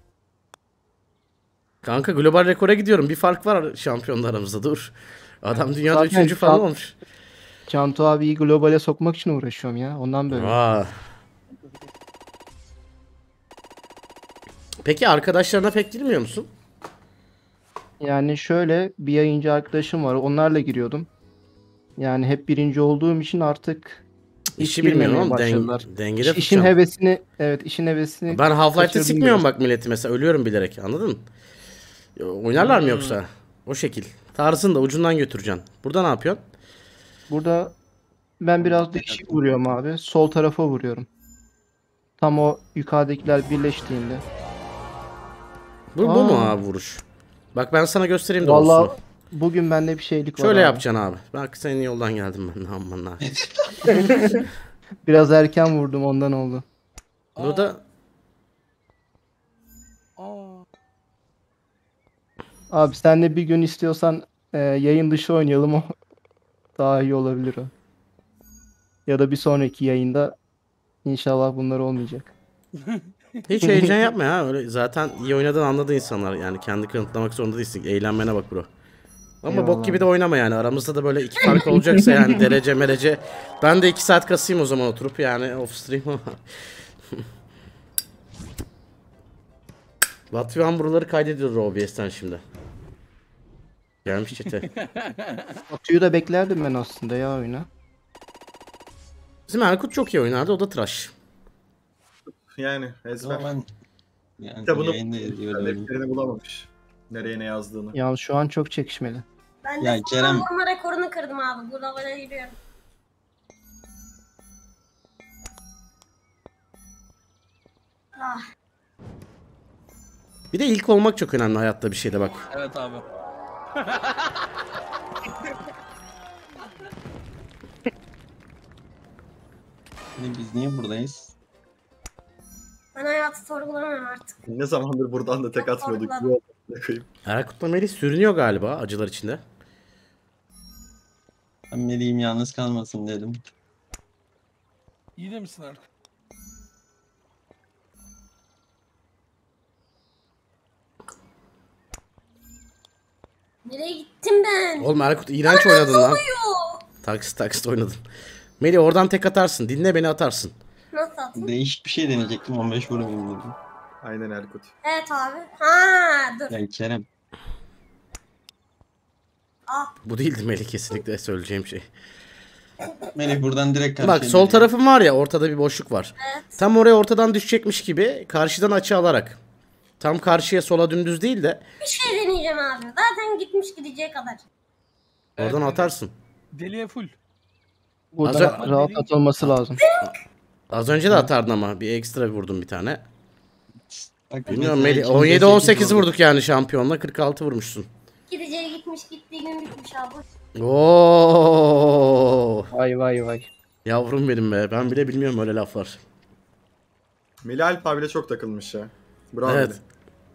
Kanka global rekora gidiyorum. Bir fark var şampiyonlar aramızda dur. Adam dünyada Zaten üçüncü falan Can- olmuş. Cantu abiyi globale sokmak için uğraşıyorum ya. Ondan böyle. Vay. Peki arkadaşlarına pek girmiyor musun? Yani şöyle bir yayıncı arkadaşım var. Onlarla giriyordum. Yani hep birinci olduğum için artık Hiç İşi bilmiyorum girmemeye ama başladılar. den dengede İş- işin tutacağım. hevesini, evet işin hevesini Ben Half-Life'de kaçırdım sikmiyorum biraz. bak milleti mesela. Ölüyorum bilerek. Anladın mı? Ya, oynarlar mı Hmm. yoksa? O şekil. Tarzını da ucundan götüreceksin. Burada ne yapıyorsun? Burada ben biraz değişik vuruyorum abi. Sol tarafa vuruyorum. Tam o yukarıdakiler birleştiğinde. Bu, bu mu Aa. abi vuruş? Bak ben sana göstereyim doğrusunu. Vallahi bugün bende bir şeylik var Şöyle abi. yapacaksın abi. Bak senin yoldan geldim ben. Aman ha. Biraz erken vurdum ondan oldu. Burada Aa. Abi sen de bir gün istiyorsan e, yayın dışı oynayalım, o daha iyi olabilir o. Ya da bir sonraki yayında inşallah bunlar olmayacak. hiç heyecan yapma ya. Öyle zaten iyi oynadığını anladı insanlar. Yani kendi kanıtlamak zorunda değilsin. Eğlenmene bak bro. Ama Eyvallah. bok gibi de oynama yani. Aramızda da böyle iki fark olacaksa yani derece merece. Ben de iki saat kasayım o zaman oturup yani off stream. Latvian buraları kaydediyor O B S'ten şimdi. Gelmiş çete. Batu'yu da beklerdim ben aslında ya oyuna. Bizim Erkut çok iyi oynardı. O da tıraş. Yani ezber. Ama ben yani Kitabını yayında izliyorum. defterini bulamamış. Nereye ne yazdığını. Yalnız şu an çok çekişmeli. Ben de Ya ya, Kerem- vurma rekorunu kırdım abi. Burada böyle giriyorum. Ah. Bir de ilk olmak çok önemli hayatta bir şeyde bak. Evet abi. Şimdi biz niye buradayız? Ben hayatı sorgulamıyorum artık. Ne zamandır buradan da tek atmıyorduk. Sorguladım. Bu ne koyayım. Erkut'la Melih sürünüyor galiba acılar içinde. Ben Melih'im yalnız kalmasın dedim. İyi de misin Erkut? Nereye gittim ben? Oğlum Erkut iğrenç oynadın lan. Yo. Taksit taksit oynadın. Melih oradan tek atarsın. Dinle beni atarsın. Nasıl atayım? Değişik bir şey deneyecektim, on beş vurmayayım dedim. Aynen Erkut. Evet abi. Ha dur. Ya Kerem, Ah. Bu değildi Melih kesinlikle söyleyeceğim şey. Melih buradan direkt karşıya Bak sol dönüyor. tarafın var ya ortada bir boşluk var. Evet. Tam oraya ortadan düşecekmiş gibi karşıdan açı alarak. Tam karşıya sola dümdüz değil de Bir şey deneyeceğim abi. Zaten gitmiş gideceği kadar. oradan Evet, atarsın. Deliye full. Burada Az- rahat atılması lazım. Az önce de atardın ama bir ekstra vurdum bir tane. Bak, Bilmiyorum mesela Melih ikimiz de on yedi sekiz on sekiz vurduk. vurduk yani şampiyonla kırk altı vurmuşsun. Gideceği gitmiş gittiği gün bitmiş abi. Oo! Vay vay vay. Yavrum benim be. Ben bile bilmiyorum öyle laflar. Melih Alp abiyle çok takılmış ya. Bravo. Evet. Melih.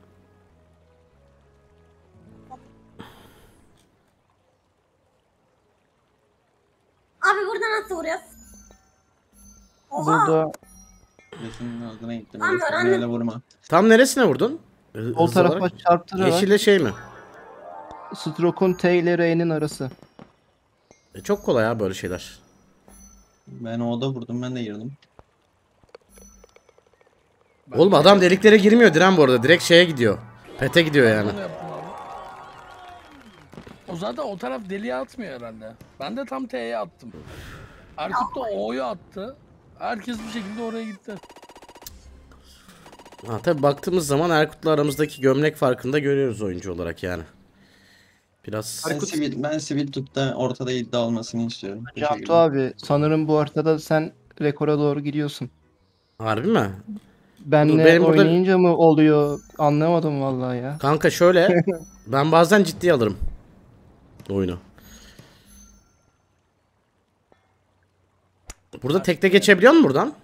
Abi burada nasıl vuruyoruz? Oha. Burada Gözünün ağzına gitti. Lan Melih, sakın öğrendim. öyle vurma. Tam neresine vurdun? Hı- sol hızlı tarafa olarak. çarptırarak Yeşille şey mi? stroke'un T ile R'nin arası. E, çok kolay ya böyle şeyler. Ben O'da vurdum, ben de girdim. Ben Oğlum adam deliklere girmiyor Diren bu arada. Direkt şeye gidiyor. Pete gidiyor yani. Onu yaptım abi. O zaten o taraf deliye atmıyor herhalde. Ben de tam T'ye attım. Erkut da O'yu attı. Herkes bir şekilde oraya gitti. Ha, tabii baktığımız zaman Erkut'la aramızdaki gömlek farkını da görüyoruz oyuncu olarak yani. Biraz Ben sivil, ben sivil tutta ortada iddia olmasını istiyorum. Cantu Teşekkürler. abi sanırım bu haritada sen rekora doğru gidiyorsun. harbi mi? Benle benim burada- oynayınca mı oluyor anlamadım vallahi ya. Kanka şöyle ben bazen ciddiye alırım oyunu. Burada tekte geçebiliyor musun buradan?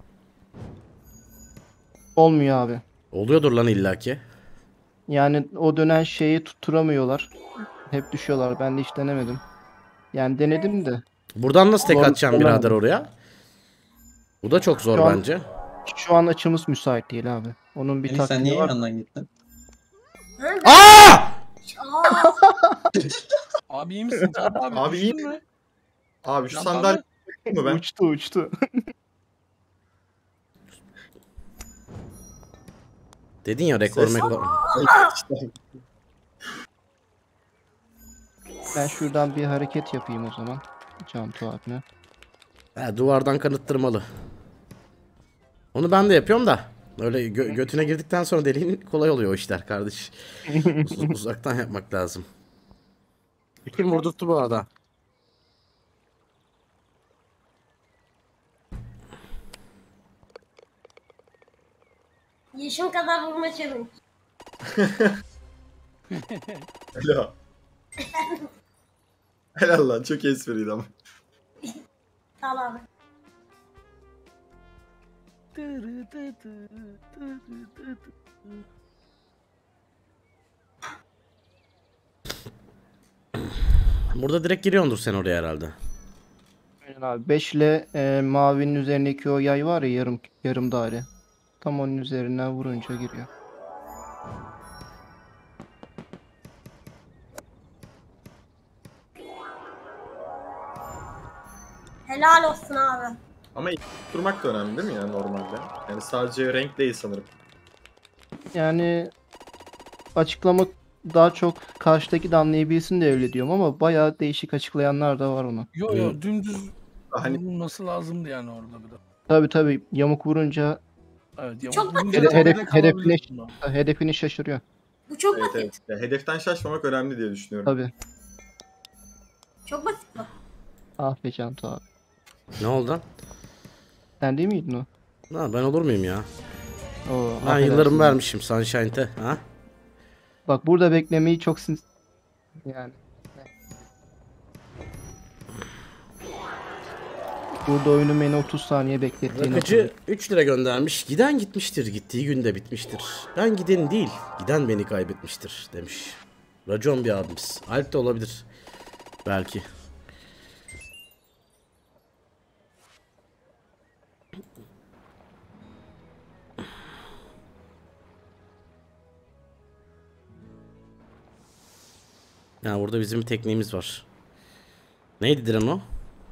Olmuyor abi. Oluyordur lan illaki. Yani o dönen şeyi tutturamıyorlar. Hep düşüyorlar. Ben de hiç denemedim. Yani denedim de. Buradan nasıl tek Zor- atacaksın zorlamadım. birader oraya? Bu da çok zor Şu an- bence. Şu an açımız müsait değil abi. Onun bir Melih, sen taktiği niye var. yandan gittin? Ha, Aa! Aa. Abi iyi misin? Can abi, Abi iyi düştün mü? Abi şu Can sandalye abi, mı ben? Uçtu uçtu. Dedin ya rekor Ses- mekor. Ben şuradan bir hareket yapayım o zaman. Cantu abine. He, duvardan kanıttırmalı. Onu ben de yapıyorum da. Öyle gö- götüne girdikten sonra deliğin kolay oluyor o işler kardeş. Uz- uzaktan yapmak lazım. Kim vurdurttu bu arada? Yaşım kadar vurma challenge. Helal. Helal lan, çok espriydi ama. Sağ ol abi. Burada direkt giriyordur sen oraya herhalde. Aynen abi. beş ile e, mavinin üzerindeki o yay var ya, yarım yarım daire. Tam onun üzerine vurunca giriyor. Helal olsun abi. Ama ilk durmak da önemli değil mi ya normalde? Yani sadece renk değil sanırım. Yani açıklamak daha çok karşıdaki de anlayabilsin de öyle diyorum ama bayağı değişik açıklayanlar da var onu. Yo yo dümdüz Hani vurulması lazımdı yani orada bir de. Tabi tabi, yamuk vurunca Evet yamuk Çok vurunca basit. tepede Hedef- hedefine- kalabilirsin o. hedefini şaşırıyor. Bu çok evet, basit. evet. Ya, hedeften şaşmamak önemli diye düşünüyorum. Tabi. Çok basit bu. Ah be Cantu abi. Ne oldu lan? Sen değil miydin o? Ha, ben olur muyum ya? Oo, Ben affedersin. yıllarımı vermişim Sunshine'te. Ha? Bak burada beklemeyi çok sin... Yani. Burada oyunu beni otuz saniye beklettiğini Rakıcı üç lira göndermiş. Giden gitmiştir. Gittiği günde bitmiştir. Ben giden değil. Giden beni kaybetmiştir demiş. Racon bir abimiz. Alp de olabilir. Belki. Ya burada bizim bir tekniğimiz var. Neydi Diren o?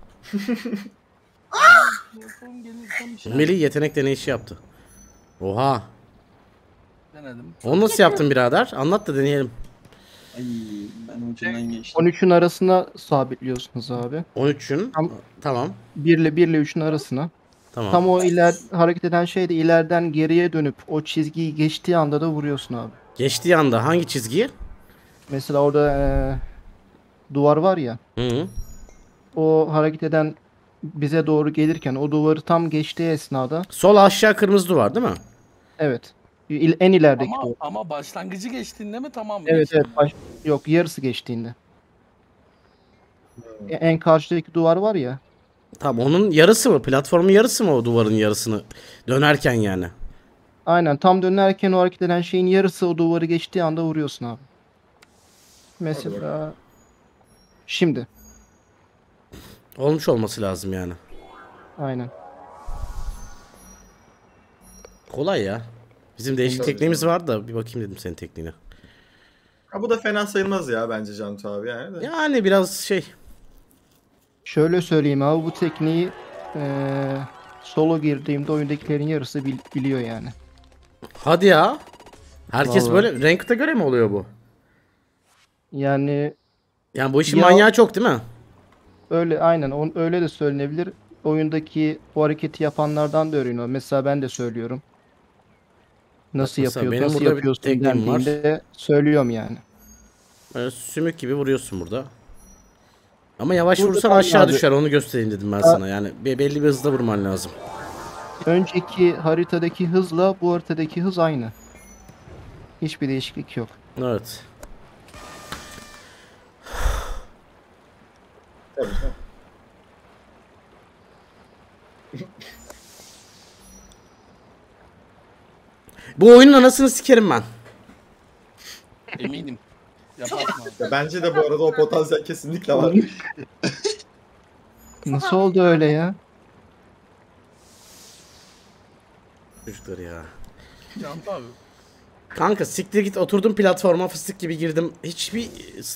Bakalım gelirsen bir şey Melih yetenek deneyişi yaptı. Oha. denedim. Onu nasıl yaptın birader? Anlat da deneyelim. Ay ben ucundan geçtim. on üçün arasına sabitliyorsunuz abi. on üçün. Tam- Tamam. bir ile bir ile üçün arasına. Tamam. Tam o iler hareket eden şey de ileriden geriye dönüp o çizgiyi geçtiği anda da vuruyorsun abi. Geçtiği anda hangi çizgiyi? Mesela orada eee, duvar var ya. Hı -hı. O hareket eden bize doğru gelirken o duvarı tam geçtiği esnada, Sol aşağı kırmızı duvar değil mi? evet, il- en ilerideki Ama duvar. ama başlangıcı geçtiğinde mi tamam mı? Evet geçtiğinde evet mi? baş- yok, yarısı geçtiğinde. E- En karşıdaki duvar var ya. Tamam, onun yarısı mı? Platformun yarısı mı o duvarın yarısını dönerken yani? Aynen, tam dönerken o hareket eden şeyin yarısı o duvarı geçtiği anda vuruyorsun abi. Mesela şimdi. Olmuş olması lazım yani. Aynen. Kolay ya. Bizim değişik Tabii tekniğimiz canım. var da bir bakayım dedim senin tekniğine. Ha, bu da fena sayılmaz ya bence Cantu abi yani. De. Yani biraz şey. Şöyle söyleyeyim abi, bu tekniği eee, solo girdiğimde oyundakilerin yarısı bil- biliyor yani. Hadi ya. Herkes Vallahi. böyle Ranked'a göre mi oluyor bu? Yani Yani bu işin Ya- manyağı çok değil mi? öyle, aynen on, öyle de söylenebilir. Oyundaki o hareketi yapanlardan da öğreniyor. Mesela ben de söylüyorum. Nasıl Bak mesela yapıyor, benim nasıl burada bir yapıyorsun tekniğim var. dendiğinde söylüyorum yani. Böyle sümük gibi vuruyorsun burada. Ama yavaş Burada vursan tam aşağı abi- düşer, onu göstereyim dedim ben sana. Yani be- belli bir hızda vurman lazım. Önceki haritadaki hızla bu haritadaki hız aynı. Hiçbir değişiklik yok. Evet. Tabii, tabii. Bu oyunun anasını sikerim ben. Eminim. Yaparsın abi. Ya bence de bu arada o potansiyel kesinlikle var. Nasıl oldu öyle ya? Çocuklar ya. Cantu abi. Kanka siktir git, oturdum platforma fıstık gibi girdim. Hiçbir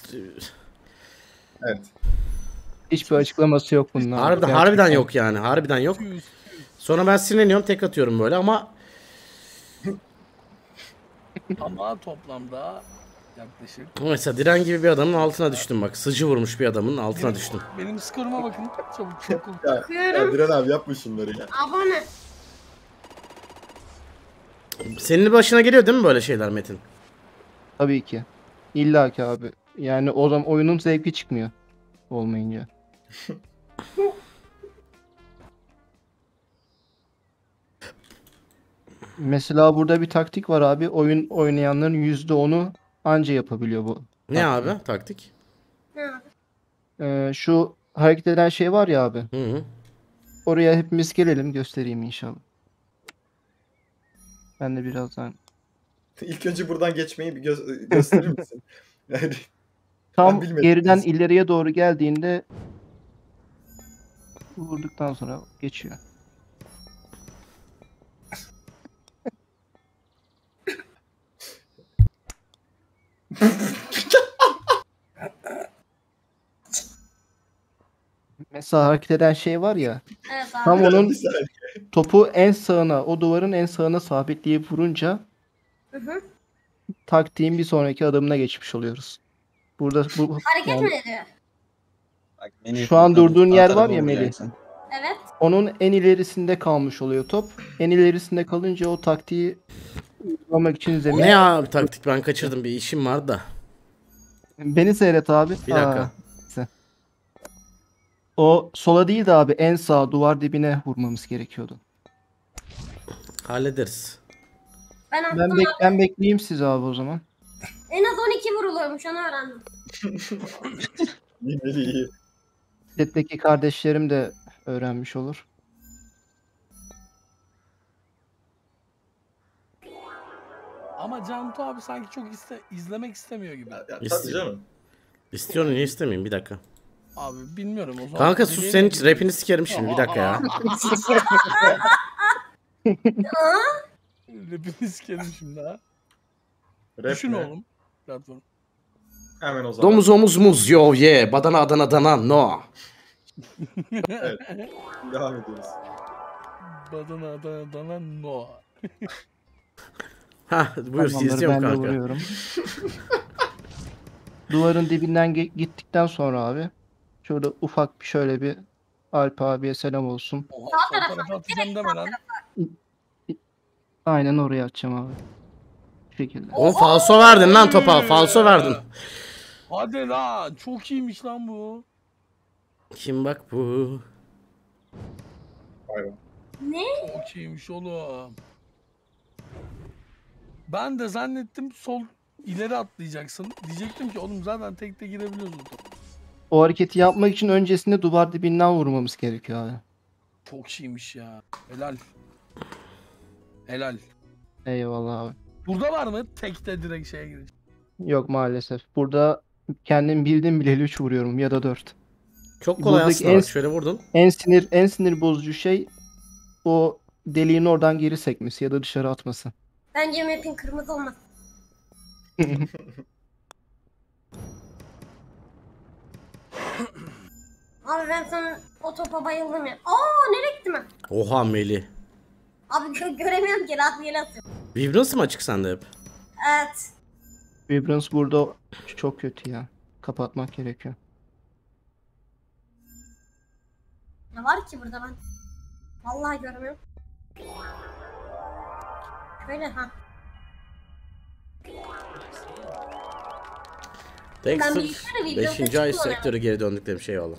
Evet. Hiçbir açıklaması yok bunun abi. harbiden, Gerçekten. harbiden yok yani. Harbiden yok. Tüy. Sonra ben sinirleniyorum, tek atıyorum böyle ama Ama toplamda yaklaşık. Mesela Diren gibi bir adamın altına düştüm bak. Sıcı vurmuş bir adamın altına düştüm. Benim skoruma bakın. Çabuk çabuk. Ya, ya Bakıyorum. Diren abi yapma şunları ya. Abone. Senin başına geliyor değil mi böyle şeyler Metin? Tabii ki. İlla ki abi. Yani o zaman oyunun zevki çıkmıyor olmayınca. Mesela burada bir taktik var abi. Oyun oynayanların yüzde onu anca yapabiliyor bu. Ne taktiği. abi taktik? Ne abi? Ee, şu hareket eden şey var ya abi. Hı hı. Oraya hepimiz gelelim, göstereyim inşallah. Ben de birazdan. İlk önce buradan geçmeyi bir gö- gösterir misin? Yani Tam bilmedim. geriden ileriye doğru geldiğinde vurduktan sonra geçiyor. Mesela hareket eden şey var ya. Evet abi. Tam onun Bir saniye. topu en sağına, o duvarın en sağına sabitleyip vurunca Hı hı. taktiğin bir sonraki adımına geçmiş oluyoruz. Burada bu Hareket yani mi ediyor? Bak, Melih, Şu an buradan durduğun sağ yer tarafa var ya Melih. vuracaksın. Evet. onun en ilerisinde kalmış oluyor top. En ilerisinde kalınca o taktiği uygulamak için zemin. Ne ya bir taktik ben kaçırdım bir işim vardı da. Beni seyret abi. Bir dakika. Aa, neyse. O sola değil de abi en sağ duvar dibine vurmamız gerekiyordu. Hallederiz. Ben attım Ben, abi. bek ben bekleyeyim sizi abi o zaman. En az on iki vuruluyormuş onu öğrendim. İyi Melih iyi. Chat'teki kardeşlerim de öğrenmiş olur. Ama Cantu abi sanki çok iste izlemek istemiyor gibi. Ya, ya, tabii İsti- canım. İstiyorsun niye istemeyeyim bir dakika. Abi bilmiyorum o zaman. Kanka sus Dileğine senin gidiyor. rapini sikerim şimdi bir dakika ya. Rapini sikerim şimdi ha. Rap Düşün mi? oğlum. Platform. Hemen o zaman. Domuz omuz muz yo ye badana adana dana no. Devam ediyoruz. Badana adana dana no. Ha buyur Tamamdır, izliyorum ben de kanka. vuruyorum. Duvarın dibinden ge- gittikten sonra abi şurada ufak bir şöyle bir Alp abiye selam olsun. Oha Sağ sol tarafa, tarafa atacağım deme lan. Aynen oraya atacağım abi. Bu şekilde. Oğlum falso verdin lan topa falso verdin. Hadi lan çok iyiymiş lan bu. Kim bak bu? Vay be. Ne? Çok iyiymiş oğlum. Ben de zannettim sol ileri atlayacaksın. Diyecektim ki oğlum zaten tekte girebiliyoruz bu topa. O hareketi yapmak için öncesinde duvar dibinden vurmamız gerekiyor abi. Çok iyiymiş ya. Helal. Helal. Eyvallah abi. Burada var mı tekte direkt şeye girecek? Yok maalesef. Burada kendim bildim bileli üç vuruyorum ya da dört. Çok kolay Buradaki aslında en- bak şöyle vurdun. En sinir en sinir bozucu şey o deliğin oradan geri sekmesi ya da dışarı atması. Bence map'in kırmızı olmaz. Abi ben sana o topa bayıldım ya. Aa nereye gittim ben? Oha Meli. Abi gö- göremiyorum ki rahat bir yere atıyorum. Vibrance mı açık sende hep? Evet. Vibrance burada çok kötü ya. Kapatmak gerekiyor. Ne var ki burada ben? Vallahi görmüyorum. Şöyle ha. Dexter bilgisayara Vibrance beşinci ay açık sektörü geri döndük demiş eyvallah.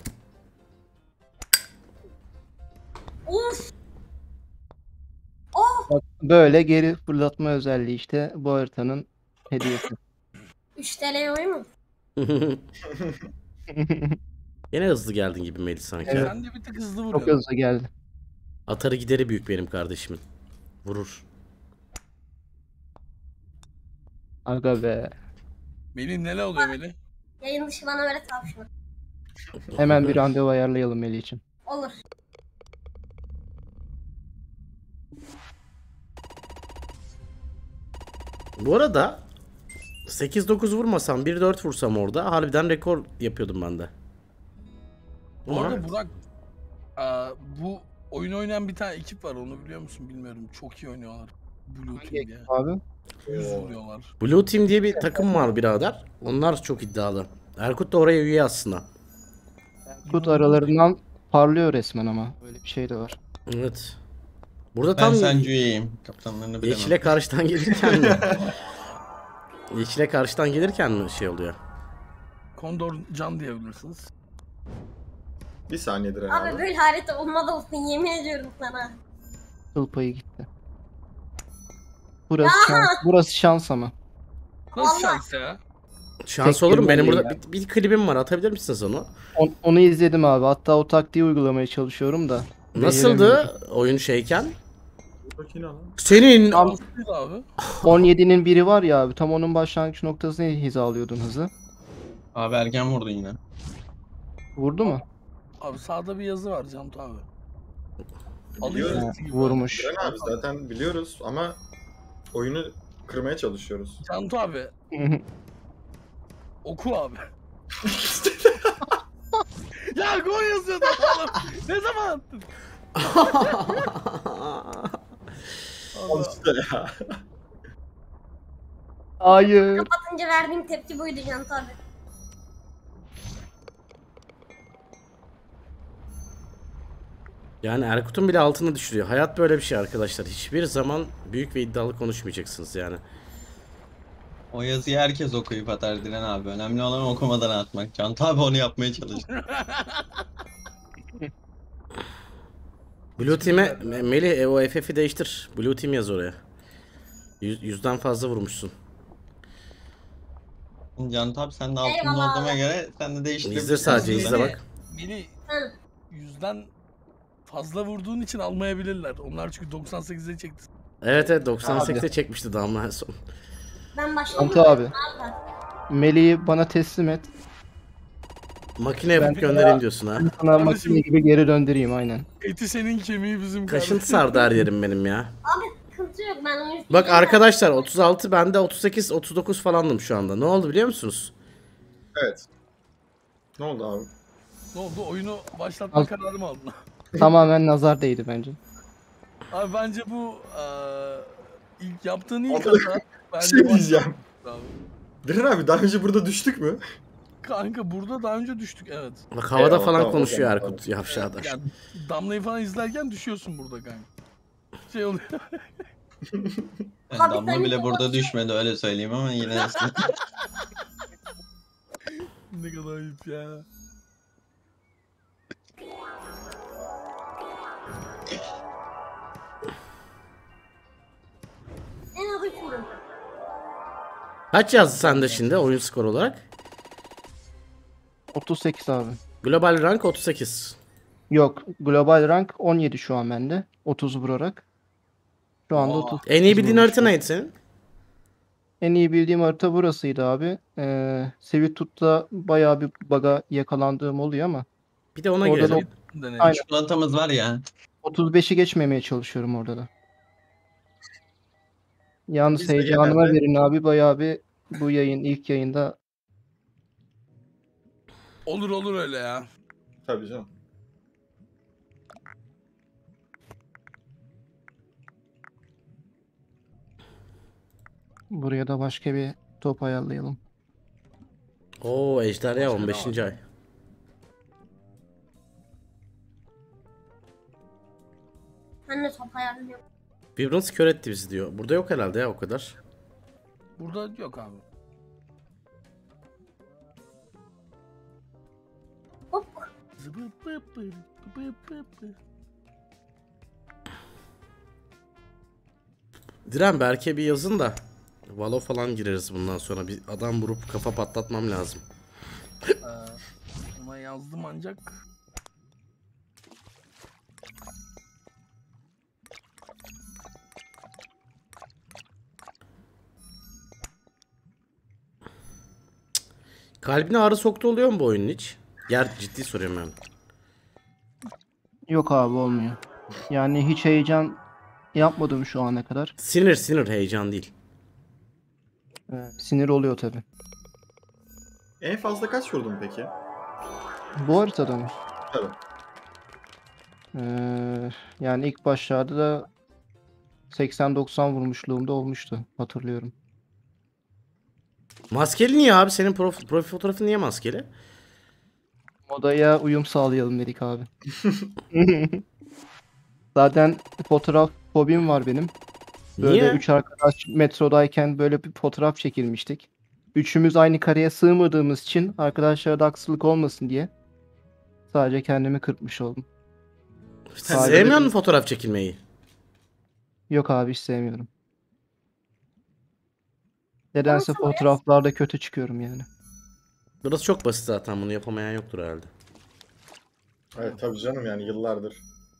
Of. Bak, böyle geri fırlatma özelliği işte bu haritanın hediyesi. üç T L oyun mu? Yine hızlı geldin gibi Meli sanki. Evet. Sen de bir tık hızlı Çok vuruyorsun. hızlı geldi. Atarı gideri büyük benim kardeşimin. Vurur. Aga be. Melih neler oluyor Melih? Yayın dışı bana öyle tavşan. Hemen bir randevu ayarlayalım Melih için. Olur. Bu arada sekiz dokuz vurmasam bir dört vursam orada harbiden rekor yapıyordum ben de. Bu Ama arada Burak aa, bu oyun oynayan bir tane ekip var onu biliyor musun bilmiyorum. Çok iyi oynuyorlar. Blue Hangi Team diye. ekip abi? yüz vuruyorlar. Blue Team diye bir takım var birader. Onlar çok iddialı. Erkut da oraya üye aslında. Kut aralarından parlıyor resmen ama. Öyle bir şey de var. Evet. Burada Ben tam Sancu'yum. Kaptanlarını bilemem. Yeşil'e karşıdan gelirken mi? Yeşil'e karşıdan gelirken mi şey oluyor? Kondor Can diyebilirsiniz. Bir saniyedir Abi herhalde. böyle harita olmadı olsun yemin ediyorum sana. Kıl payı gitti. Burası şans, burası şans ama. Nasıl Vallahi. şans ya? Şans Tek olur mu? Benim kelime burada değil bir, bir klibim var. Atabilir misiniz onu? On- onu izledim abi. Hatta o taktiği uygulamaya çalışıyorum da. beceremiyorum. Nasıldı oyun şeyken? Bakayım lan. Senin Şanslıydı abi. on yedinin biri var ya abi. Tam onun başlangıç noktasını hizalıyordun hızı. Abi erken vurdun yine. Vurdu mu? Abi sağda bir yazı var Cantu abi. Alayım Biliyorum. sesi gibi. Vurmuş. Diren abi zaten biliyoruz ama oyunu kırmaya çalışıyoruz. Cantu abi oku abi. Ya gol yazıyordu oğlum. Ne zaman attın? Al Allah. işte ya. Hayır. Kapatınca verdiğim tepki buydu Can abi. Yani Erkut'un bile altını düşürüyor. Hayat böyle bir şey arkadaşlar. Hiçbir zaman büyük ve iddialı konuşmayacaksınız yani. O yazıyı herkes okuyup atar Diren abi. Önemli olan okumadan atmak. Can abi onu yapmaya çalıştı. Blue Team'e Me- Melih e, o F F'i değiştir. Blue Team yaz oraya. Yüz, yüzden fazla vurmuşsun. Can abi sen de altında Eyvallah. olduğuna göre sen de değiştirebilirsin. İzle sadece, Melih, izle bak. Melih Hı. yüzden fazla vurduğun için almayabilirler. Onlar çünkü doksan sekize çekti. Evet evet doksan sekizde çekmişti Damla en son. Ben başladım. Cantu abi. Abi. Melih'i bana teslim et. Makine yapıp Ben- göndereyim diyorsun ha. Sana Kardeşim- makine gibi geri döndüreyim aynen. Eti senin kemiği bizim Kaşıntı sardı her yerim benim ya. Abi sıkıntı yok ben onu Bak arkadaşlar otuz altı, bende otuz sekiz otuz dokuz falandım şu anda. Ne oldu biliyor musunuz? Evet. Ne oldu abi? Ne oldu? Oyunu başlatma Al. kararı mı aldın? Tamamen nazar değdi bence. Abi bence bu eee ilk yaptığın ilk Abi, hata. Bir Bence şey diyeceğim. başlatma abi. Diren abi daha önce burada düştük mü? Kanka burada daha önce düştük evet. Bak havada Eyvallah, falan tamam, konuşuyor tamam, Erkut yavşağıda. Yani Damla'yı falan izlerken düşüyorsun burada kanka. Şey oluyor. Yani Abi Damla sen bile de burada bak- düşmedi öyle söyleyeyim ama yine de Ne kadar ayıp ya. En az üç vurun. Kaç yazdı sende şimdi oyun skor olarak? otuz sekiz abi. Global rank otuz sekiz. Yok. Global rank on yedi şu an bende. otuz vurarak. Şu anda Aa, otuz. En iyi bildiğin harita vurmuşum. neydi senin? En iyi bildiğim harita burasıydı abi. Ee, Sivitut'ta bayağı bir bug'a yakalandığım oluyor ama Bir de ona Orada girelim. da- Deneyelim. Aynen. çikolatamız var ya. otuz beşi geçmemeye çalışıyorum orada da. Yalnız Biz de heyecanıma genelde- verin abi, bayağı bir bu yayın ilk yayında Olur olur öyle ya. Tabii canım. buraya da başka bir top ayarlayalım. Oo Ejderha Başka on ne beşinci ay. Ben de top ayarlıyorum. Vibrance kör etti bizi diyor. Burada yok herhalde ya o kadar. Burada yok abi. Hop. Zıbıp bıp bı, bıp bıp bı. Diren Berke bir yazın da Valo falan gireriz bundan sonra. Bir adam vurup kafa patlatmam lazım. Ee, ona yazdım ancak. Kalbine ağrı soktu oluyor mu bu oyunun hiç? Ger ciddi soruyorum yani. Yok abi, olmuyor. Yani hiç heyecan yapmadım şu ana kadar. Sinir sinir heyecan değil. Ee, sinir oluyor tabi. En fazla kaç vurdun peki? Bu haritada mı? Tabii. Ee, yani ilk başlarda da seksen doksan vurmuşluğumda olmuştu. Hatırlıyorum. Maskeli niye abi? Senin prof- profil fotoğrafın niye maskeli? Modaya uyum sağlayalım dedik abi. Zaten fotoğraf fobim var benim. Böyle Niye? üç arkadaş metrodayken böyle bir fotoğraf çekilmiştik. Üçümüz aynı kareye sığmadığımız için arkadaşlara da haksızlık olmasın diye sadece kendimi kırpmış oldum. Sen Sadece sevmiyor bir- musun fotoğraf çekilmeyi? Yok abi hiç sevmiyorum. Nedense Nasıl o ya? fotoğraflarda kötü çıkıyorum yani. Burası çok basit zaten, bunu yapamayan yoktur herhalde. Evet tabii canım yani yıllardır.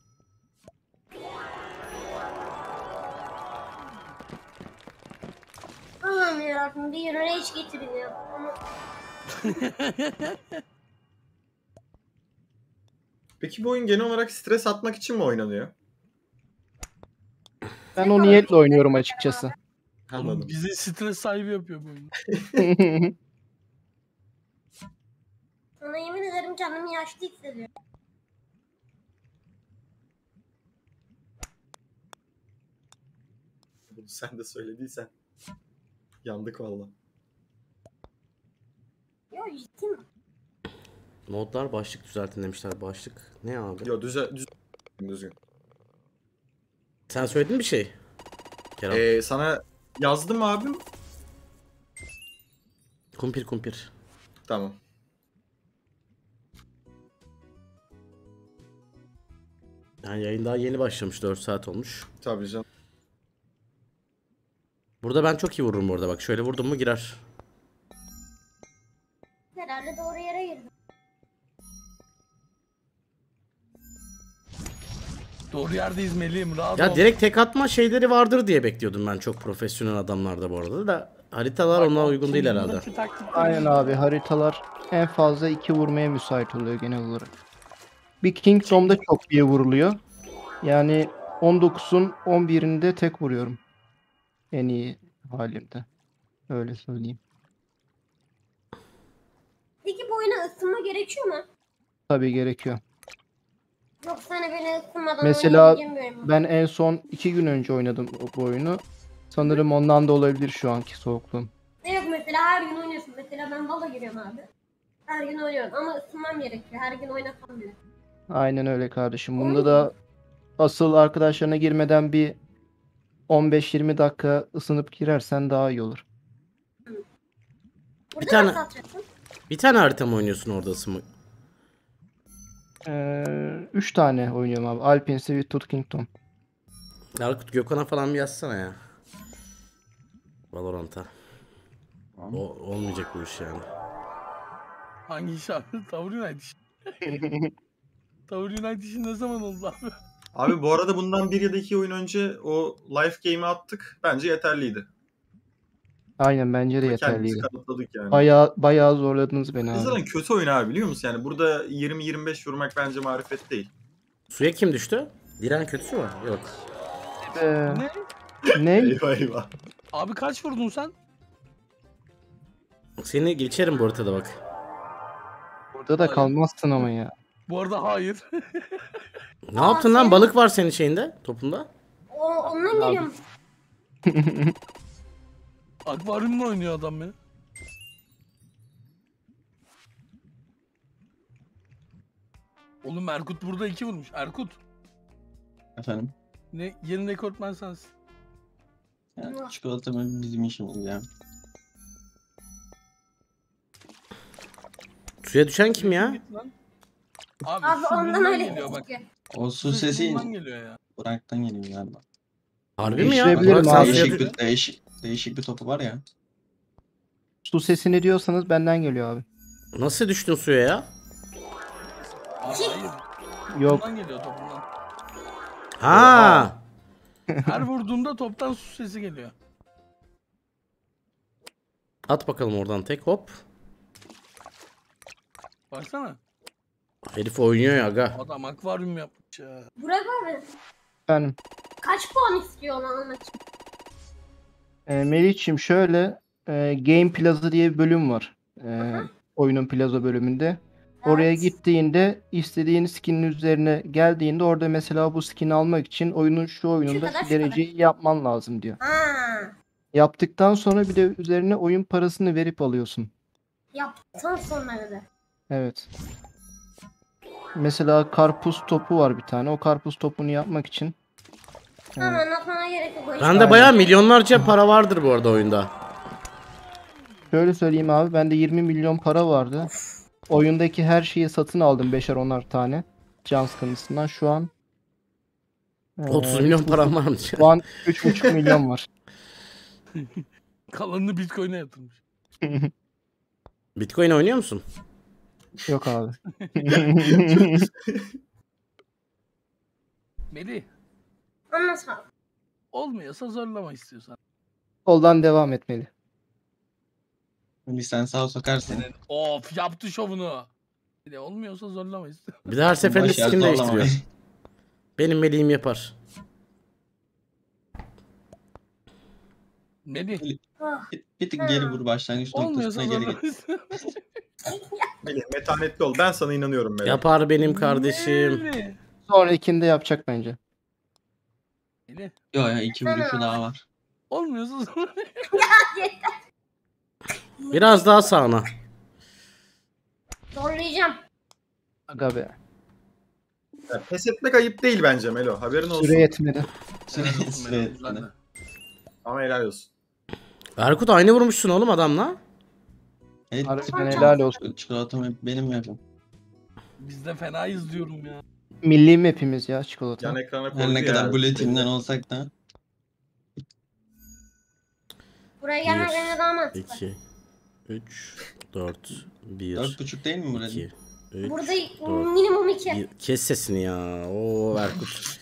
Allah'ım yarabbim bir rage getirin ya. Ama Peki bu oyun genel olarak stres atmak için mi oynanıyor? Ben o niyetle oynuyorum açıkçası. Oğlum Anladım. bizi stres sahibi yapıyor bu oyunu. sana yemin ederim kendimi yaşlı hissediyorum. Bunu sen de söylediysen. Yandık valla. Yo ciddi mi? Modlar başlık düzeltin demişler. Başlık ne abi? Yo düze, düz, düzgün. Sen söyledin bir şey. Kerem. Ee, sana yazdım abim. Kumpir kumpir. Tamam. Yani yayın daha yeni başlamış. dört saat olmuş. Tabii canım. Burada ben çok iyi vururum orada bak. Şöyle vurdum mu girer. Herhalde doğru yere girdim. Doğru yerdeyiz Melih'im, rahat Ya ol. direkt tek atma şeyleri vardır diye bekliyordum ben, çok profesyonel adamlarda bu arada da. Haritalar Bak, ona o uygun değil herhalde. buradaki taktikleri- Aynen abi, haritalar en fazla iki vurmaya müsait oluyor genel olarak. Bir Kingdom'da çok iyi vuruluyor. Yani on dokuzun on birinde tek vuruyorum. En iyi halimde. Öyle söyleyeyim. Peki bu oyuna ısınma gerekiyor mu? Tabii gerekiyor. Yoksa hani beni ısınmadan Mesela oynayabileceğim bir oyun mu? ben en son iki gün önce oynadım bu oyunu. Sanırım ondan da olabilir şu anki soğukluğum. Ne yok mesela her gün oynuyorsun. Mesela ben Valo giriyorum abi. Her gün oynuyorum ama ısınmam gerekiyor. Her gün oynasam bile. Aynen öyle kardeşim. Bunda da asıl arkadaşlarına girmeden bir on beş yirmi dakika ısınıp girersen daha iyi olur. Burada tane- nasıl atacaksın? Bir tane harita mı oynuyorsun orada ısınma? Ee, üç tane oynuyorum abi. Alpine, Swift, Tut, Kingdom. Yarkut Gökhan'a falan bir yazsana ya. Valorant'a. O, olmayacak bu iş yani. Hangi iş abi? Tower United işi. Tower United işi ne zaman oldu abi? Abi bu arada bundan bir ya da iki oyun önce o life game'i attık. Bence yeterliydi. Aynen, bence de Kendimizi yeterliydi. kanıtladık yani. Bayağı bayağı zorladınız beni abi. Zaten kötü oyun abi biliyor musun? Yani burada yirmi yirmi beş vurmak bence marifet değil. Suya kim düştü? Diren kötüsü mü? Yok. Ee, Ne? ne? Eyvah eyvah. Abi kaç vurdun sen? Seni geçerim bu haritada bak. Burada da Hayır. kalmazsın ama ya. Bu arada hayır. Ne Aa, yaptın lan? senin- Balık var senin şeyinde, topunda. O, ondan geliyorum. Akvaryumla oynuyor adam ya. Oğlum Erkut burada iki vurmuş. Erkut. Efendim? Ne yeni rekortmen sensin. Ya, çikolata mı bizim işimiz ya. Suya düşen kim ya? Git lan. Abi, Abi su ondan bundan öyle geliyor bak. gözüküyor. O su Su sesi bundan geliyor ya. Burak'tan geliyor galiba. Harbi mi ya? Değiştirebilirim Burak sen abi. suya Değişik düş- bir, değişik, değişik bir topu var ya. Su sesini diyorsanız benden geliyor abi. Nasıl düştün suya ya? Abi hayır. Yok, Bundan geliyor topundan. Ha. Her vurduğunda toptan su sesi geliyor. At bakalım oradan tek, hop. Baksana. Herif oynuyor ya aga. Adam akvaryum yapmış ya. Burak abi efendim. kaç puan istiyor onu almak için? E, Melih'ciğim şöyle, e, Game Plaza diye bir bölüm var. E, oyunun plaza bölümünde. Oraya Evet. gittiğinde istediğin skinin üzerine geldiğinde orada mesela bu skin'i almak için oyunun şu oyununda kadar, şu şu dereceyi yapman lazım diyor. Ha. Yaptıktan sonra bir de üzerine oyun parasını verip alıyorsun. Yaptıktan sonra dedi. Evet. Mesela karpuz topu var bir tane. O karpuz topunu yapmak için Tamam anlatmana gerek yok. O Bende Aynen. bayağı milyonlarca para vardır bu arada oyunda. şöyle söyleyeyim abi, bende yirmi milyon para vardı. Oyundaki her şeyi satın aldım beşer onar tane. Can sıkıntısından şu an otuz eee, milyon üç param buçuk- varmış. şu an üç buçuk milyon var. Kalanını Bitcoin'e yatırmış. Bitcoin oynuyor musun? Yok abi. Melih, Anlat abi. olmuyorsa zorlama istiyorsan. Soldan devam etmeli. Bir sen sağ sokarsın. Senin of yaptı şovunu. Bir de olmuyorsa zorlama istiyorsan. Bir de her seferinde Boş yer skin zorlama. değiştiriyor. Benim meleğim yapar. Melih, Ah, Bir, bir tık geri vur başlangıç olmuyorsa noktasına geri zorlama git. istiyorsan. Melih metanetli ol. Ben sana inanıyorum Melih. Yapar benim kardeşim. Melih. Sonrakinde yapacak bence. Melih, Yo ya iki vuruşu daha var. olmuyorsa zorlama. Biraz daha sağına. Zorlayacağım. Aga be. Ya, pes etmek ayıp değil bence Melo. Haberin olsun. Süre yetmedi. Süre, Helal olsun süre Melih, yetmedi. ben de. Ama helal olsun. Erkut aynı vurmuşsun oğlum adamla. Evet, Harbiden helal olsun. çikolatamı hep benim yapım. Biz de fenayız diyorum ya. Milli map'imiz ya çikolata. Yan ekrana koydu Her ne ya. kadar bu timden olsak da. Buraya gelmek Bir, bence daha mantıklı. iki, üç, dört, bir, Dört buçuk değil mi burası? iki, üç, Burada dört, minimum iki. bir. Kes sesini ya. Oo Erkut.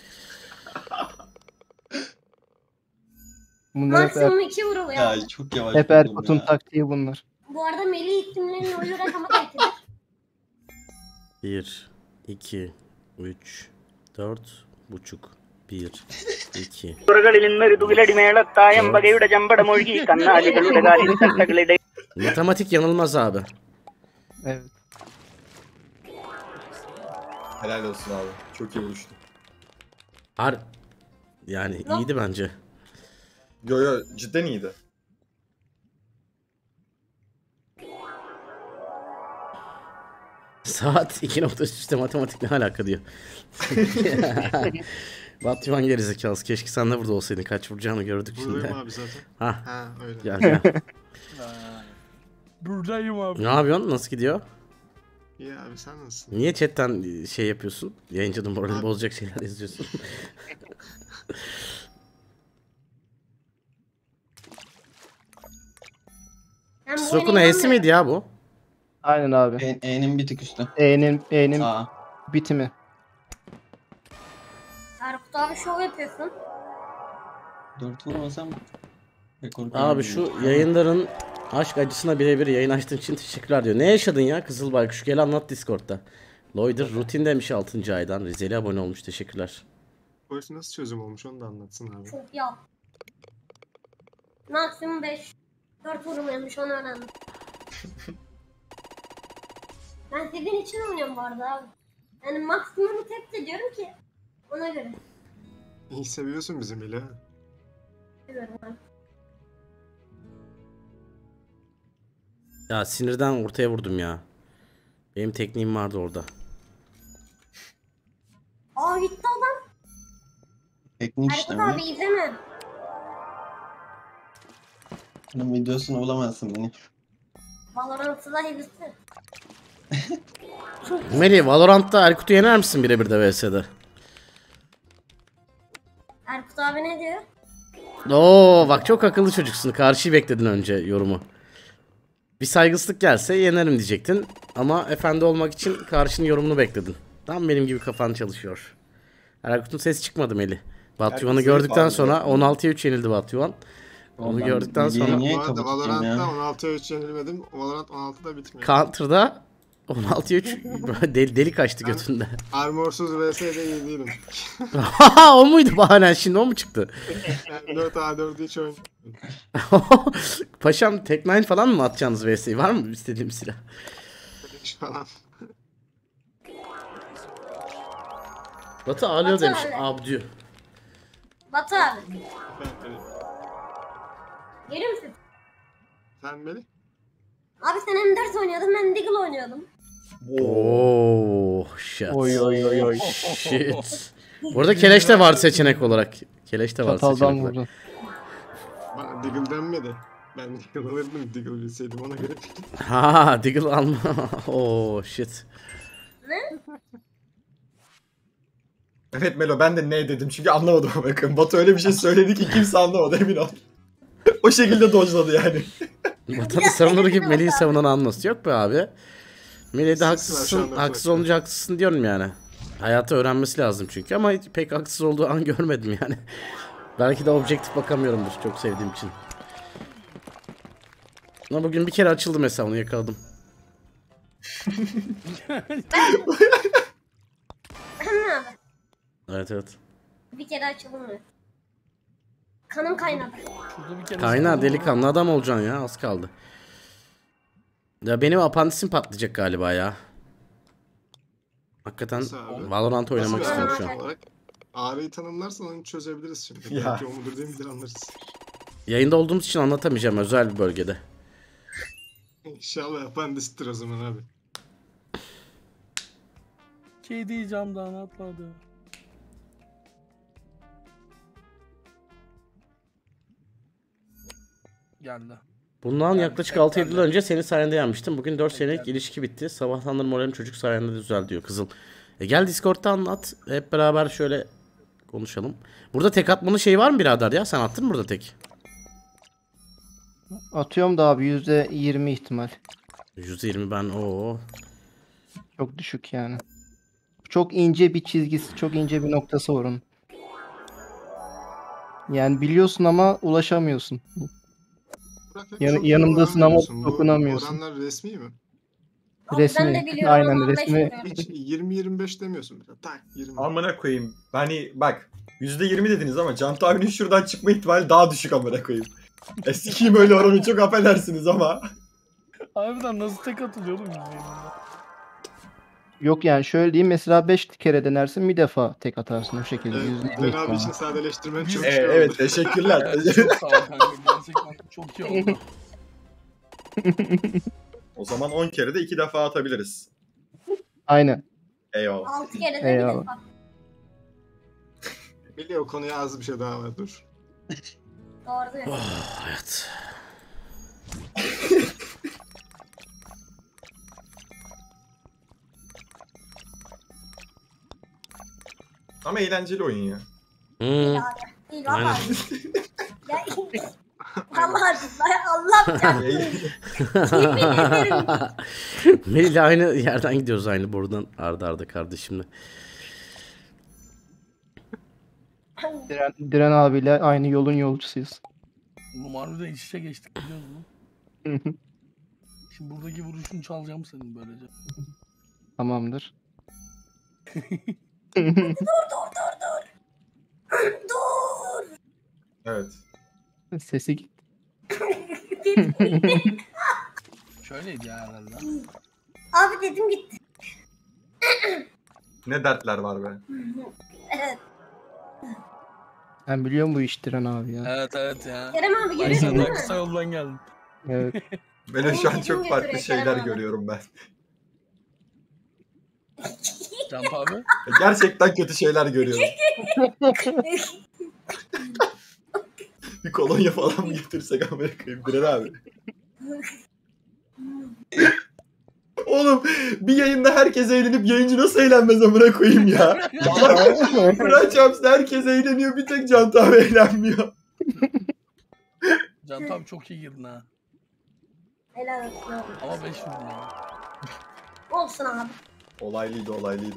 Bunlar hep, Er- Maksimum iki vuruluyor. Ya çok yavaş. hep vurdum Erkut'un ya. taktiği bunlar. Bu arada Melih isimlerinin oyu rakamı teklidir. bir, iki, üç, dört buçuk, bir, iki. ുകളിൽ നിന്ന് ഋതുവിലടിമേളത്തായമ്പകയുടെ ചമ്പടമൊഴുകി കന്നാലികളുടെ കാലിൽ തട്ടകളിടെ Matematik yanılmaz abi. Evet. Helal olsun abi. Çok iyi vuruştu. Har yani iyiydi bence. Yo yo cidden iyiydi. Saat iki nokta üçte matematik ne alaka diyor. Batman gerizekalısı. Keşke sen de burada olsaydın. Kaç vuracağını gördük şimdi. Buradayım abi zaten. Ha, Ha öyle. gel gel. Ha. Buradayım abi. Ne yapıyorsun? Nasıl gidiyor? İyi abi sen nasılsın? Niye chatten şey yapıyorsun? Yayıncının moralini bozacak şeyler yazıyorsun. Ben bu Stroke'un oyuna E'si inanmıyorum. miydi ya bu? Aynen abi. E- E'nin bir tık üstü. E'nin E'nin Aa. bitimi. Erkut abi şov yapıyorsun. Dört vurmasam. Rekor Abi şu yayınların aşk acısına birebir yayın açtığın için teşekkürler diyor. Ne yaşadın ya Kızıl Baykuş? Gel anlat Discord'da. Lloyder rutin demiş altıncı aydan. Rizeli abone olmuş. Teşekkürler. Polisi nasıl çözüm olmuş onu da anlatsın abi. Çok ya. Maksimum beş. dört vuruluyormuş onu öğrendim. Ben sizin için oynuyorum bu arada abi. Yani maksimumu tepki ediyorum ki ona göre. İyi seviyorsun bizim ile. Seviyorum abi. Ya sinirden ortaya vurdum ya. Benim tekniğim vardı orada. Aa gitti adam. Teknik Erkut işte mi? abi izleme. Bunun videosunu bulamazsın beni. Valorant'ı da hevesi. Melih Valorant'ta Erkut'u yener misin birebir de V S'de? Erkut abi ne diyor? Oo bak çok akıllı çocuksun. Karşıyı bekledin önce yorumu. Bir saygısızlık gelse yenerim diyecektin. Ama efendi olmak için karşının yorumunu bekledin. Tam benim gibi kafan çalışıyor. Erkut'un sesi çıkmadı Melih. Batuhan'ı Herkes gördükten zayıf abi. sonra on altıya üç yenildi Batuhan. Onu Ben gördükten videoyu sonra niye Bu arada kabul tutayım Valorant'ta ya? on altıya üç yenilmedim. Valorant on altıda bitmiyor. Counter'da on altıya üç deli, deli kaçtı götünde. Armorsuz V S'de iyi değilim. O muydu bahanen şimdi o mu çıktı? Yani dört A dördü hiç oyun. Paşam Tek Nine falan mı atacaksınız V S'yi? Var mı istediğim silah? Falan. Batı ağlıyor Batı demiş. abi. Abdü. Batu abi. Ben Melih. Geliyor musun? Sen Melih. Abi sen M dört oynuyordun, ben Deagle oynuyordum. Oo, shit. Oy oy oy oy. Shit. Burada keleş de var seçenek olarak. Keleş de var Çataldan seçenek olarak. vurdu. Bana Diggle denmedi. Ben Diggle alırdım Diggle bilseydim ona göre. Ha, Diggle alma. Oo, shit. Evet Melo ben de ne dedim çünkü anlamadım bakın. Batu öyle bir şey söyledi ki kimse anlamadı emin ol. O şekilde dojladı yani. Vatanı savunur gibi Melih'i savunan anlasın. Yok be abi. Melih de Şu haksızsın, anda haksız kulakta. olunca haksızsın diyorum yani. Hayatı öğrenmesi lazım çünkü ama hiç pek haksız olduğu an görmedim yani. Belki de objektif bakamıyorumdur çok sevdiğim için. Ama bugün bir kere açıldı mesela onu yakaladım. abi. Evet evet. Bir kere açılmıyor. Kanım kaynadı. Şurada bir kere Kaynağı sıkıldım. delikanlı adam olacaksın ya az kaldı. Ya benim apandisim patlayacak galiba ya. Hakikaten Nasıl abi? Valorant oynamak Nasıl istiyorum bir şu an. ağrı olarak? Ağrıyı tanımlarsan onu çözebiliriz şimdi. Ya. Belki o mudur değil midir anlarız. Yayında olduğumuz için anlatamayacağım özel bir bölgede. İnşallah apandistir o zaman abi. Kedi camdan atladı. Geldi. Bundan Yani yaklaşık altı yedi yıl tekrardan. önce senin sayende yenmiştim. Bugün dört senelik Tekrardan. ilişki bitti. Sabahtandır moralim çocuk sayende düzeldi diyor Kızıl. E gel Discord'da anlat. Hep beraber şöyle konuşalım. Burada tek atmanın şeyi var mı birader ya? Sen attın mı burada tek? Atıyorum da abi yüzde yirmi ihtimal. yüzde yirmi ben o. Çok düşük yani. Çok ince bir çizgisi, çok ince bir noktası var onun. Yani biliyorsun ama ulaşamıyorsun. Burak, hep Yan- çok iyi yanımdasın oran ama veriyorsun. Bu dokunamıyorsun. Oranlar resmi mi? Abi Resmi. Ben de biliyorum Aynen, ama on beş resmi. biliyorum. Hiç yirmi yirmi beş demiyorsun mesela. Tak yirmi. Amına koyayım. Hani bak yüzde yirmi dediniz ama Cantu abinin şuradan çıkma ihtimali daha düşük amına koyayım. E sikiyim öyle oranı çok affedersiniz ama. Harbiden nasıl tek atılıyor oğlum yüzeyinde? Yok yani şöyle diyeyim, mesela beş kere denersin bir defa tek atarsın o şekilde. Evet, yüzde yirmi Diren abi ihtimal. için sadeleştirmen Biz- çok E, şey oldu. evet teşekkürler. Evet, çok sağ ol kanka. Gerçekten çok iyi oldu. O zaman on kere de iki defa atabiliriz. Aynen. Eyvallah. Altı kere de bir Eyvallah. defa. Biliyor o konuya az bir şey daha var dur. Doğru diyor. Evet. Ama eğlenceli oyun ya. Hmm. Değil Aynen. valla. Ya Allah Allah canım. Yemin ederim. Melih'le aynı yerden gidiyoruz aynı buradan arda arda kardeşimle. Diren, Diren abiyle aynı yolun yolcusuyuz. Oğlum harbiden iç içe geçtik biliyor musun? Şimdi buradaki vuruşunu çalacağım senin böylece. Tamamdır. Evet. Sesi gitti. Şöyleydi ya herhalde. Abi dedim gitti. Ne dertler var be. Evet. Ben biliyorum bu iş Diren abi ya. Evet evet ya. Kerem abi Ben görüyorsun değil senden mi? kısa yoldan geldim. Evet. Böyle şu an Oyun çok gücüm farklı götürüyor şeyler Kerem abi. görüyorum ben. Can abi. Gerçekten kötü şeyler görüyorum. Bir kolonya falan mı getirsek amına koyayım Diren abi. Oğlum bir yayında herkes eğlenip yayıncı nasıl eğlenmez amına koyayım ya. Kur'an çarpsın herkes eğleniyor bir tek Cantu abi eğlenmiyor. Can abi çok iyi girdin ha. Helal olsun abi. Ama beş vurdun ya. Olsun abi. Olaylıydı olaylıydı.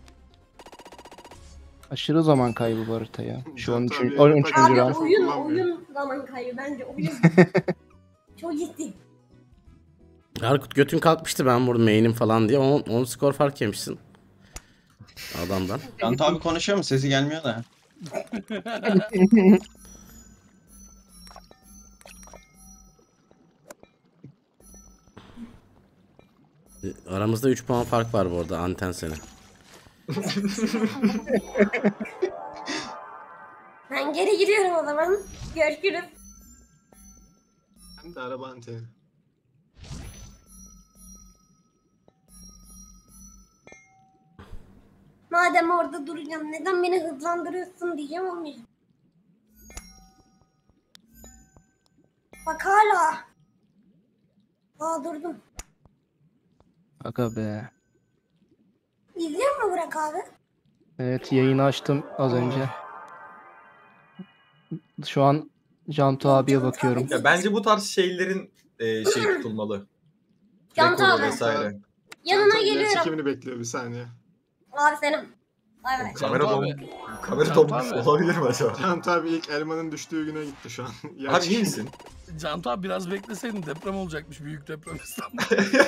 Aşırı zaman kaybı bu harita ya. Şu Zaten on üçüncü bir- on üçüncü Abi round. oyun kullanmıyor. oyun zaman kaybı bence oyun. Çok ciddi. Arkut götün kalkmıştı ben vurdum main'im falan diye. on, on skor fark yemişsin. Adamdan. Cantu abi konuşuyor mu? Sesi gelmiyor da. Aramızda üç puan fark var bu arada anten seni. Ben geri giriyorum o zaman. Görüşürüz. Ben de araba anteni. Madem orada duracağım neden beni hızlandırıyorsun diyeceğim olmayacak. Bak hala. Aa durdum. Aga be. İzliyor mu Burak abi? Evet, yayını açtım az önce. Şu an Cantu abiye bakıyorum. Ya bence bu tarz şeylerin e, şey tutulmalı. Cantu Rekoru abi. vesaire. Yanına Can geliyorum. çekimini bekliyor bir saniye. Abi senin. Bay bay. Kamera Cantu dom abi. kamera Cantu donmuş abi. olabilir mi acaba? Can tabi ilk elmanın düştüğü güne gitti şu an. Yer Abi iyi çekimi- misin? Cantu abi biraz bekleseydin deprem olacakmış. Büyük deprem İstanbul'da.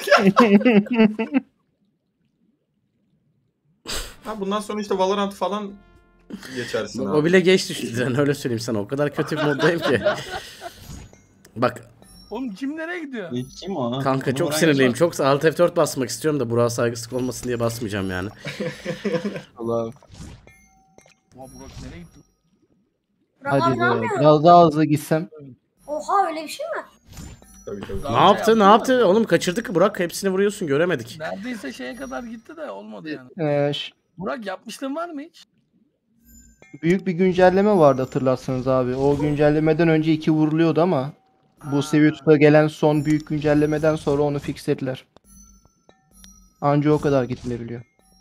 Ha, bundan sonra işte Valorant falan geçersin Bak, abi. o bile geç düştü Diren, öyle söyleyeyim sana. O kadar kötü bir moddayım ki. Bak Oğlum kim nereye gidiyor? Kim o? kanka, Bunu çok bırak- sinirliyim. Çok Alt F dört basmak istiyorum da Burak'a saygısızlık olmasın diye basmayacağım yani. Allah. Aa Burak nereye gitti? Burak abi Hadi ne be. yapıyor? Biraz daha hızlı gitsem. Oha öyle bir şey mi? Tabii tabii. Daha Ne önce yaptı? Ne yaptın yaptı? mı? Oğlum kaçırdık Burak. Hepsini vuruyorsun, göremedik. Neredeyse şeye kadar gitti de olmadı yani. Ee, ş- Burak yapmışlığın var mı hiç? büyük bir güncelleme vardı hatırlarsanız abi. O güncellemeden önce iki vuruluyordu ama bu seviye tuta gelen son büyük güncellemeden sonra onu fixlediler. Anca o kadar gidilebiliyor.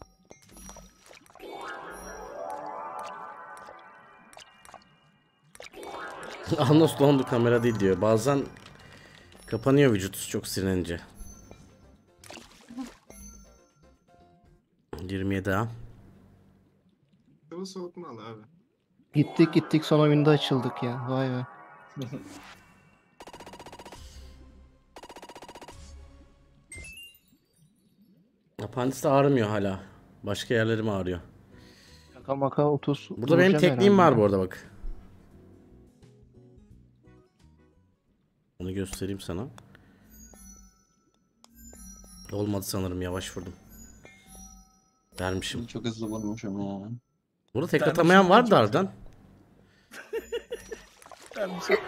Anlos dondu, kamera değil diyor. Bazen kapanıyor vücut çok sinirlenince. yirmi yedi ha. Hava soğutmalı abi. Gittik gittik son oyunda açıldık ya. Vay be. Apandis de ağrımıyor hala. Başka yerlerim ağrıyor. Şaka maka otuz Burada benim vuracağım tekniğim var herhalde. bu arada bak. Onu göstereyim sana. Olmadı sanırım, yavaş vurdum. Vermişim. Çok hızlı vurmuşum ya. Burada tek Vermişim atamayan var çok- da Ardan. Vermişim.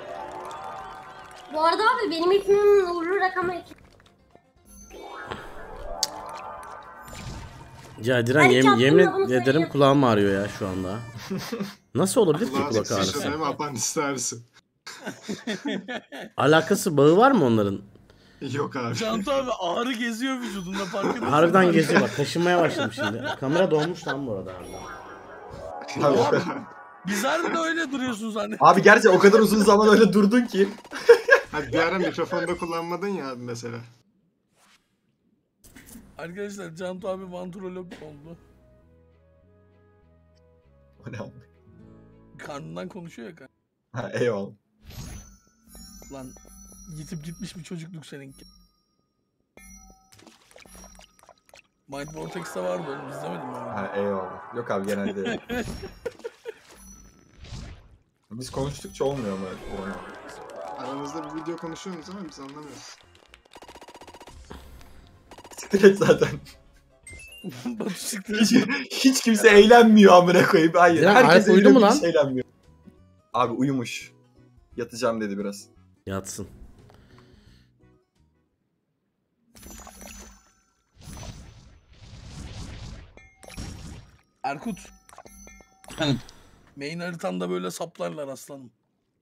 Bu arada abi benim ismim uğurlu rakama iki. Ya Diren, Her iki yem, attığımda yemin bunu ederim sayıyor. kulağım ağrıyor ya şu anda. Nasıl olabilir ki Kulağı kulak sıkıştı ağrısı? değil mi? Apandis ağrısı. Alakası, bağı var mı onların? Yok abi. Cantu abi ağrı geziyor vücudunda farkında mısın? Harbiden geziyor bak, kaşınmaya başladım şimdi. Kamera donmuş lan bu arada Ardan. Abi, o kadar- Biz harbiden öyle duruyorsunuz hani. abi gerçi o kadar uzun zaman öyle durdun ki. Hadi bir ara mikrofonda kullanmadın ya abi mesela. Arkadaşlar Cantu abi vantrolog oldu. O ne abi? Karnından konuşuyor ya kanka. Ha, eyvallah. Lan yitip gitmiş bir çocukluk seninki. Mind Vortex'te vardı oğlum, izlemedim ben. onu. Ha, eyvallah. Yok abi, genelde. Biz konuştukça olmuyor mu? Orhan abi? Aranızda bir video konuşuyorsunuz ama biz anlamıyoruz. Siktir et zaten. Batu siktir. Hiç, hiç kimse eğlenmiyor amına koyayım. Hayır. Ya, herkes Alp uyudu eğleniyor, mu lan? hiç eğlenmiyor. Abi uyumuş. Yatacağım dedi biraz. Yatsın. Erkut. Efendim? Main haritanda böyle saplarlar aslanım.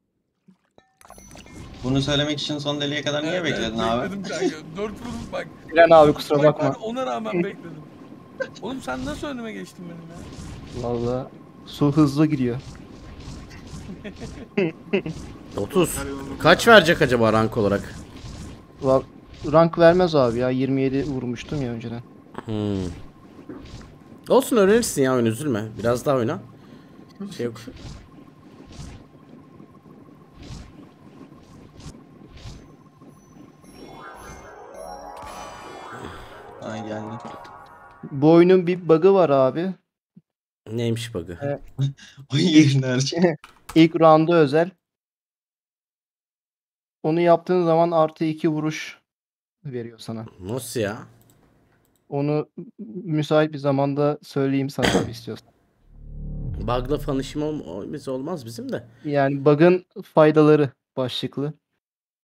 Bunu söylemek için son deliğe kadar niye Evet, bekledin evet, abi? Bekledim kanka. Dört vurup bak. Diren abi kusura Bak ben bakma. ona rağmen bekledim. Oğlum sen nasıl önüme geçtin benim ya? Vallahi su hızlı gidiyor. otuz. Kaç verecek acaba rank olarak? Va- Rank vermez abi ya. yirmi yedi vurmuştum ya önceden. Hmm. Olsun, öğrenirsin ya, oyun üzülme. Biraz daha oyna. Şey yok. Ay geldi. Bu oyunun bir bug'ı var abi. Neymiş bug'ı? Evet. Ay yerler. İlk round'a özel. Onu yaptığın zaman artı iki vuruş veriyor sana. Nasıl ya? Onu müsait bir zamanda söyleyeyim sana abi istiyorsan. Bug'la fanışım ol- olmaz bizim de. Yani bug'ın faydaları başlıklı.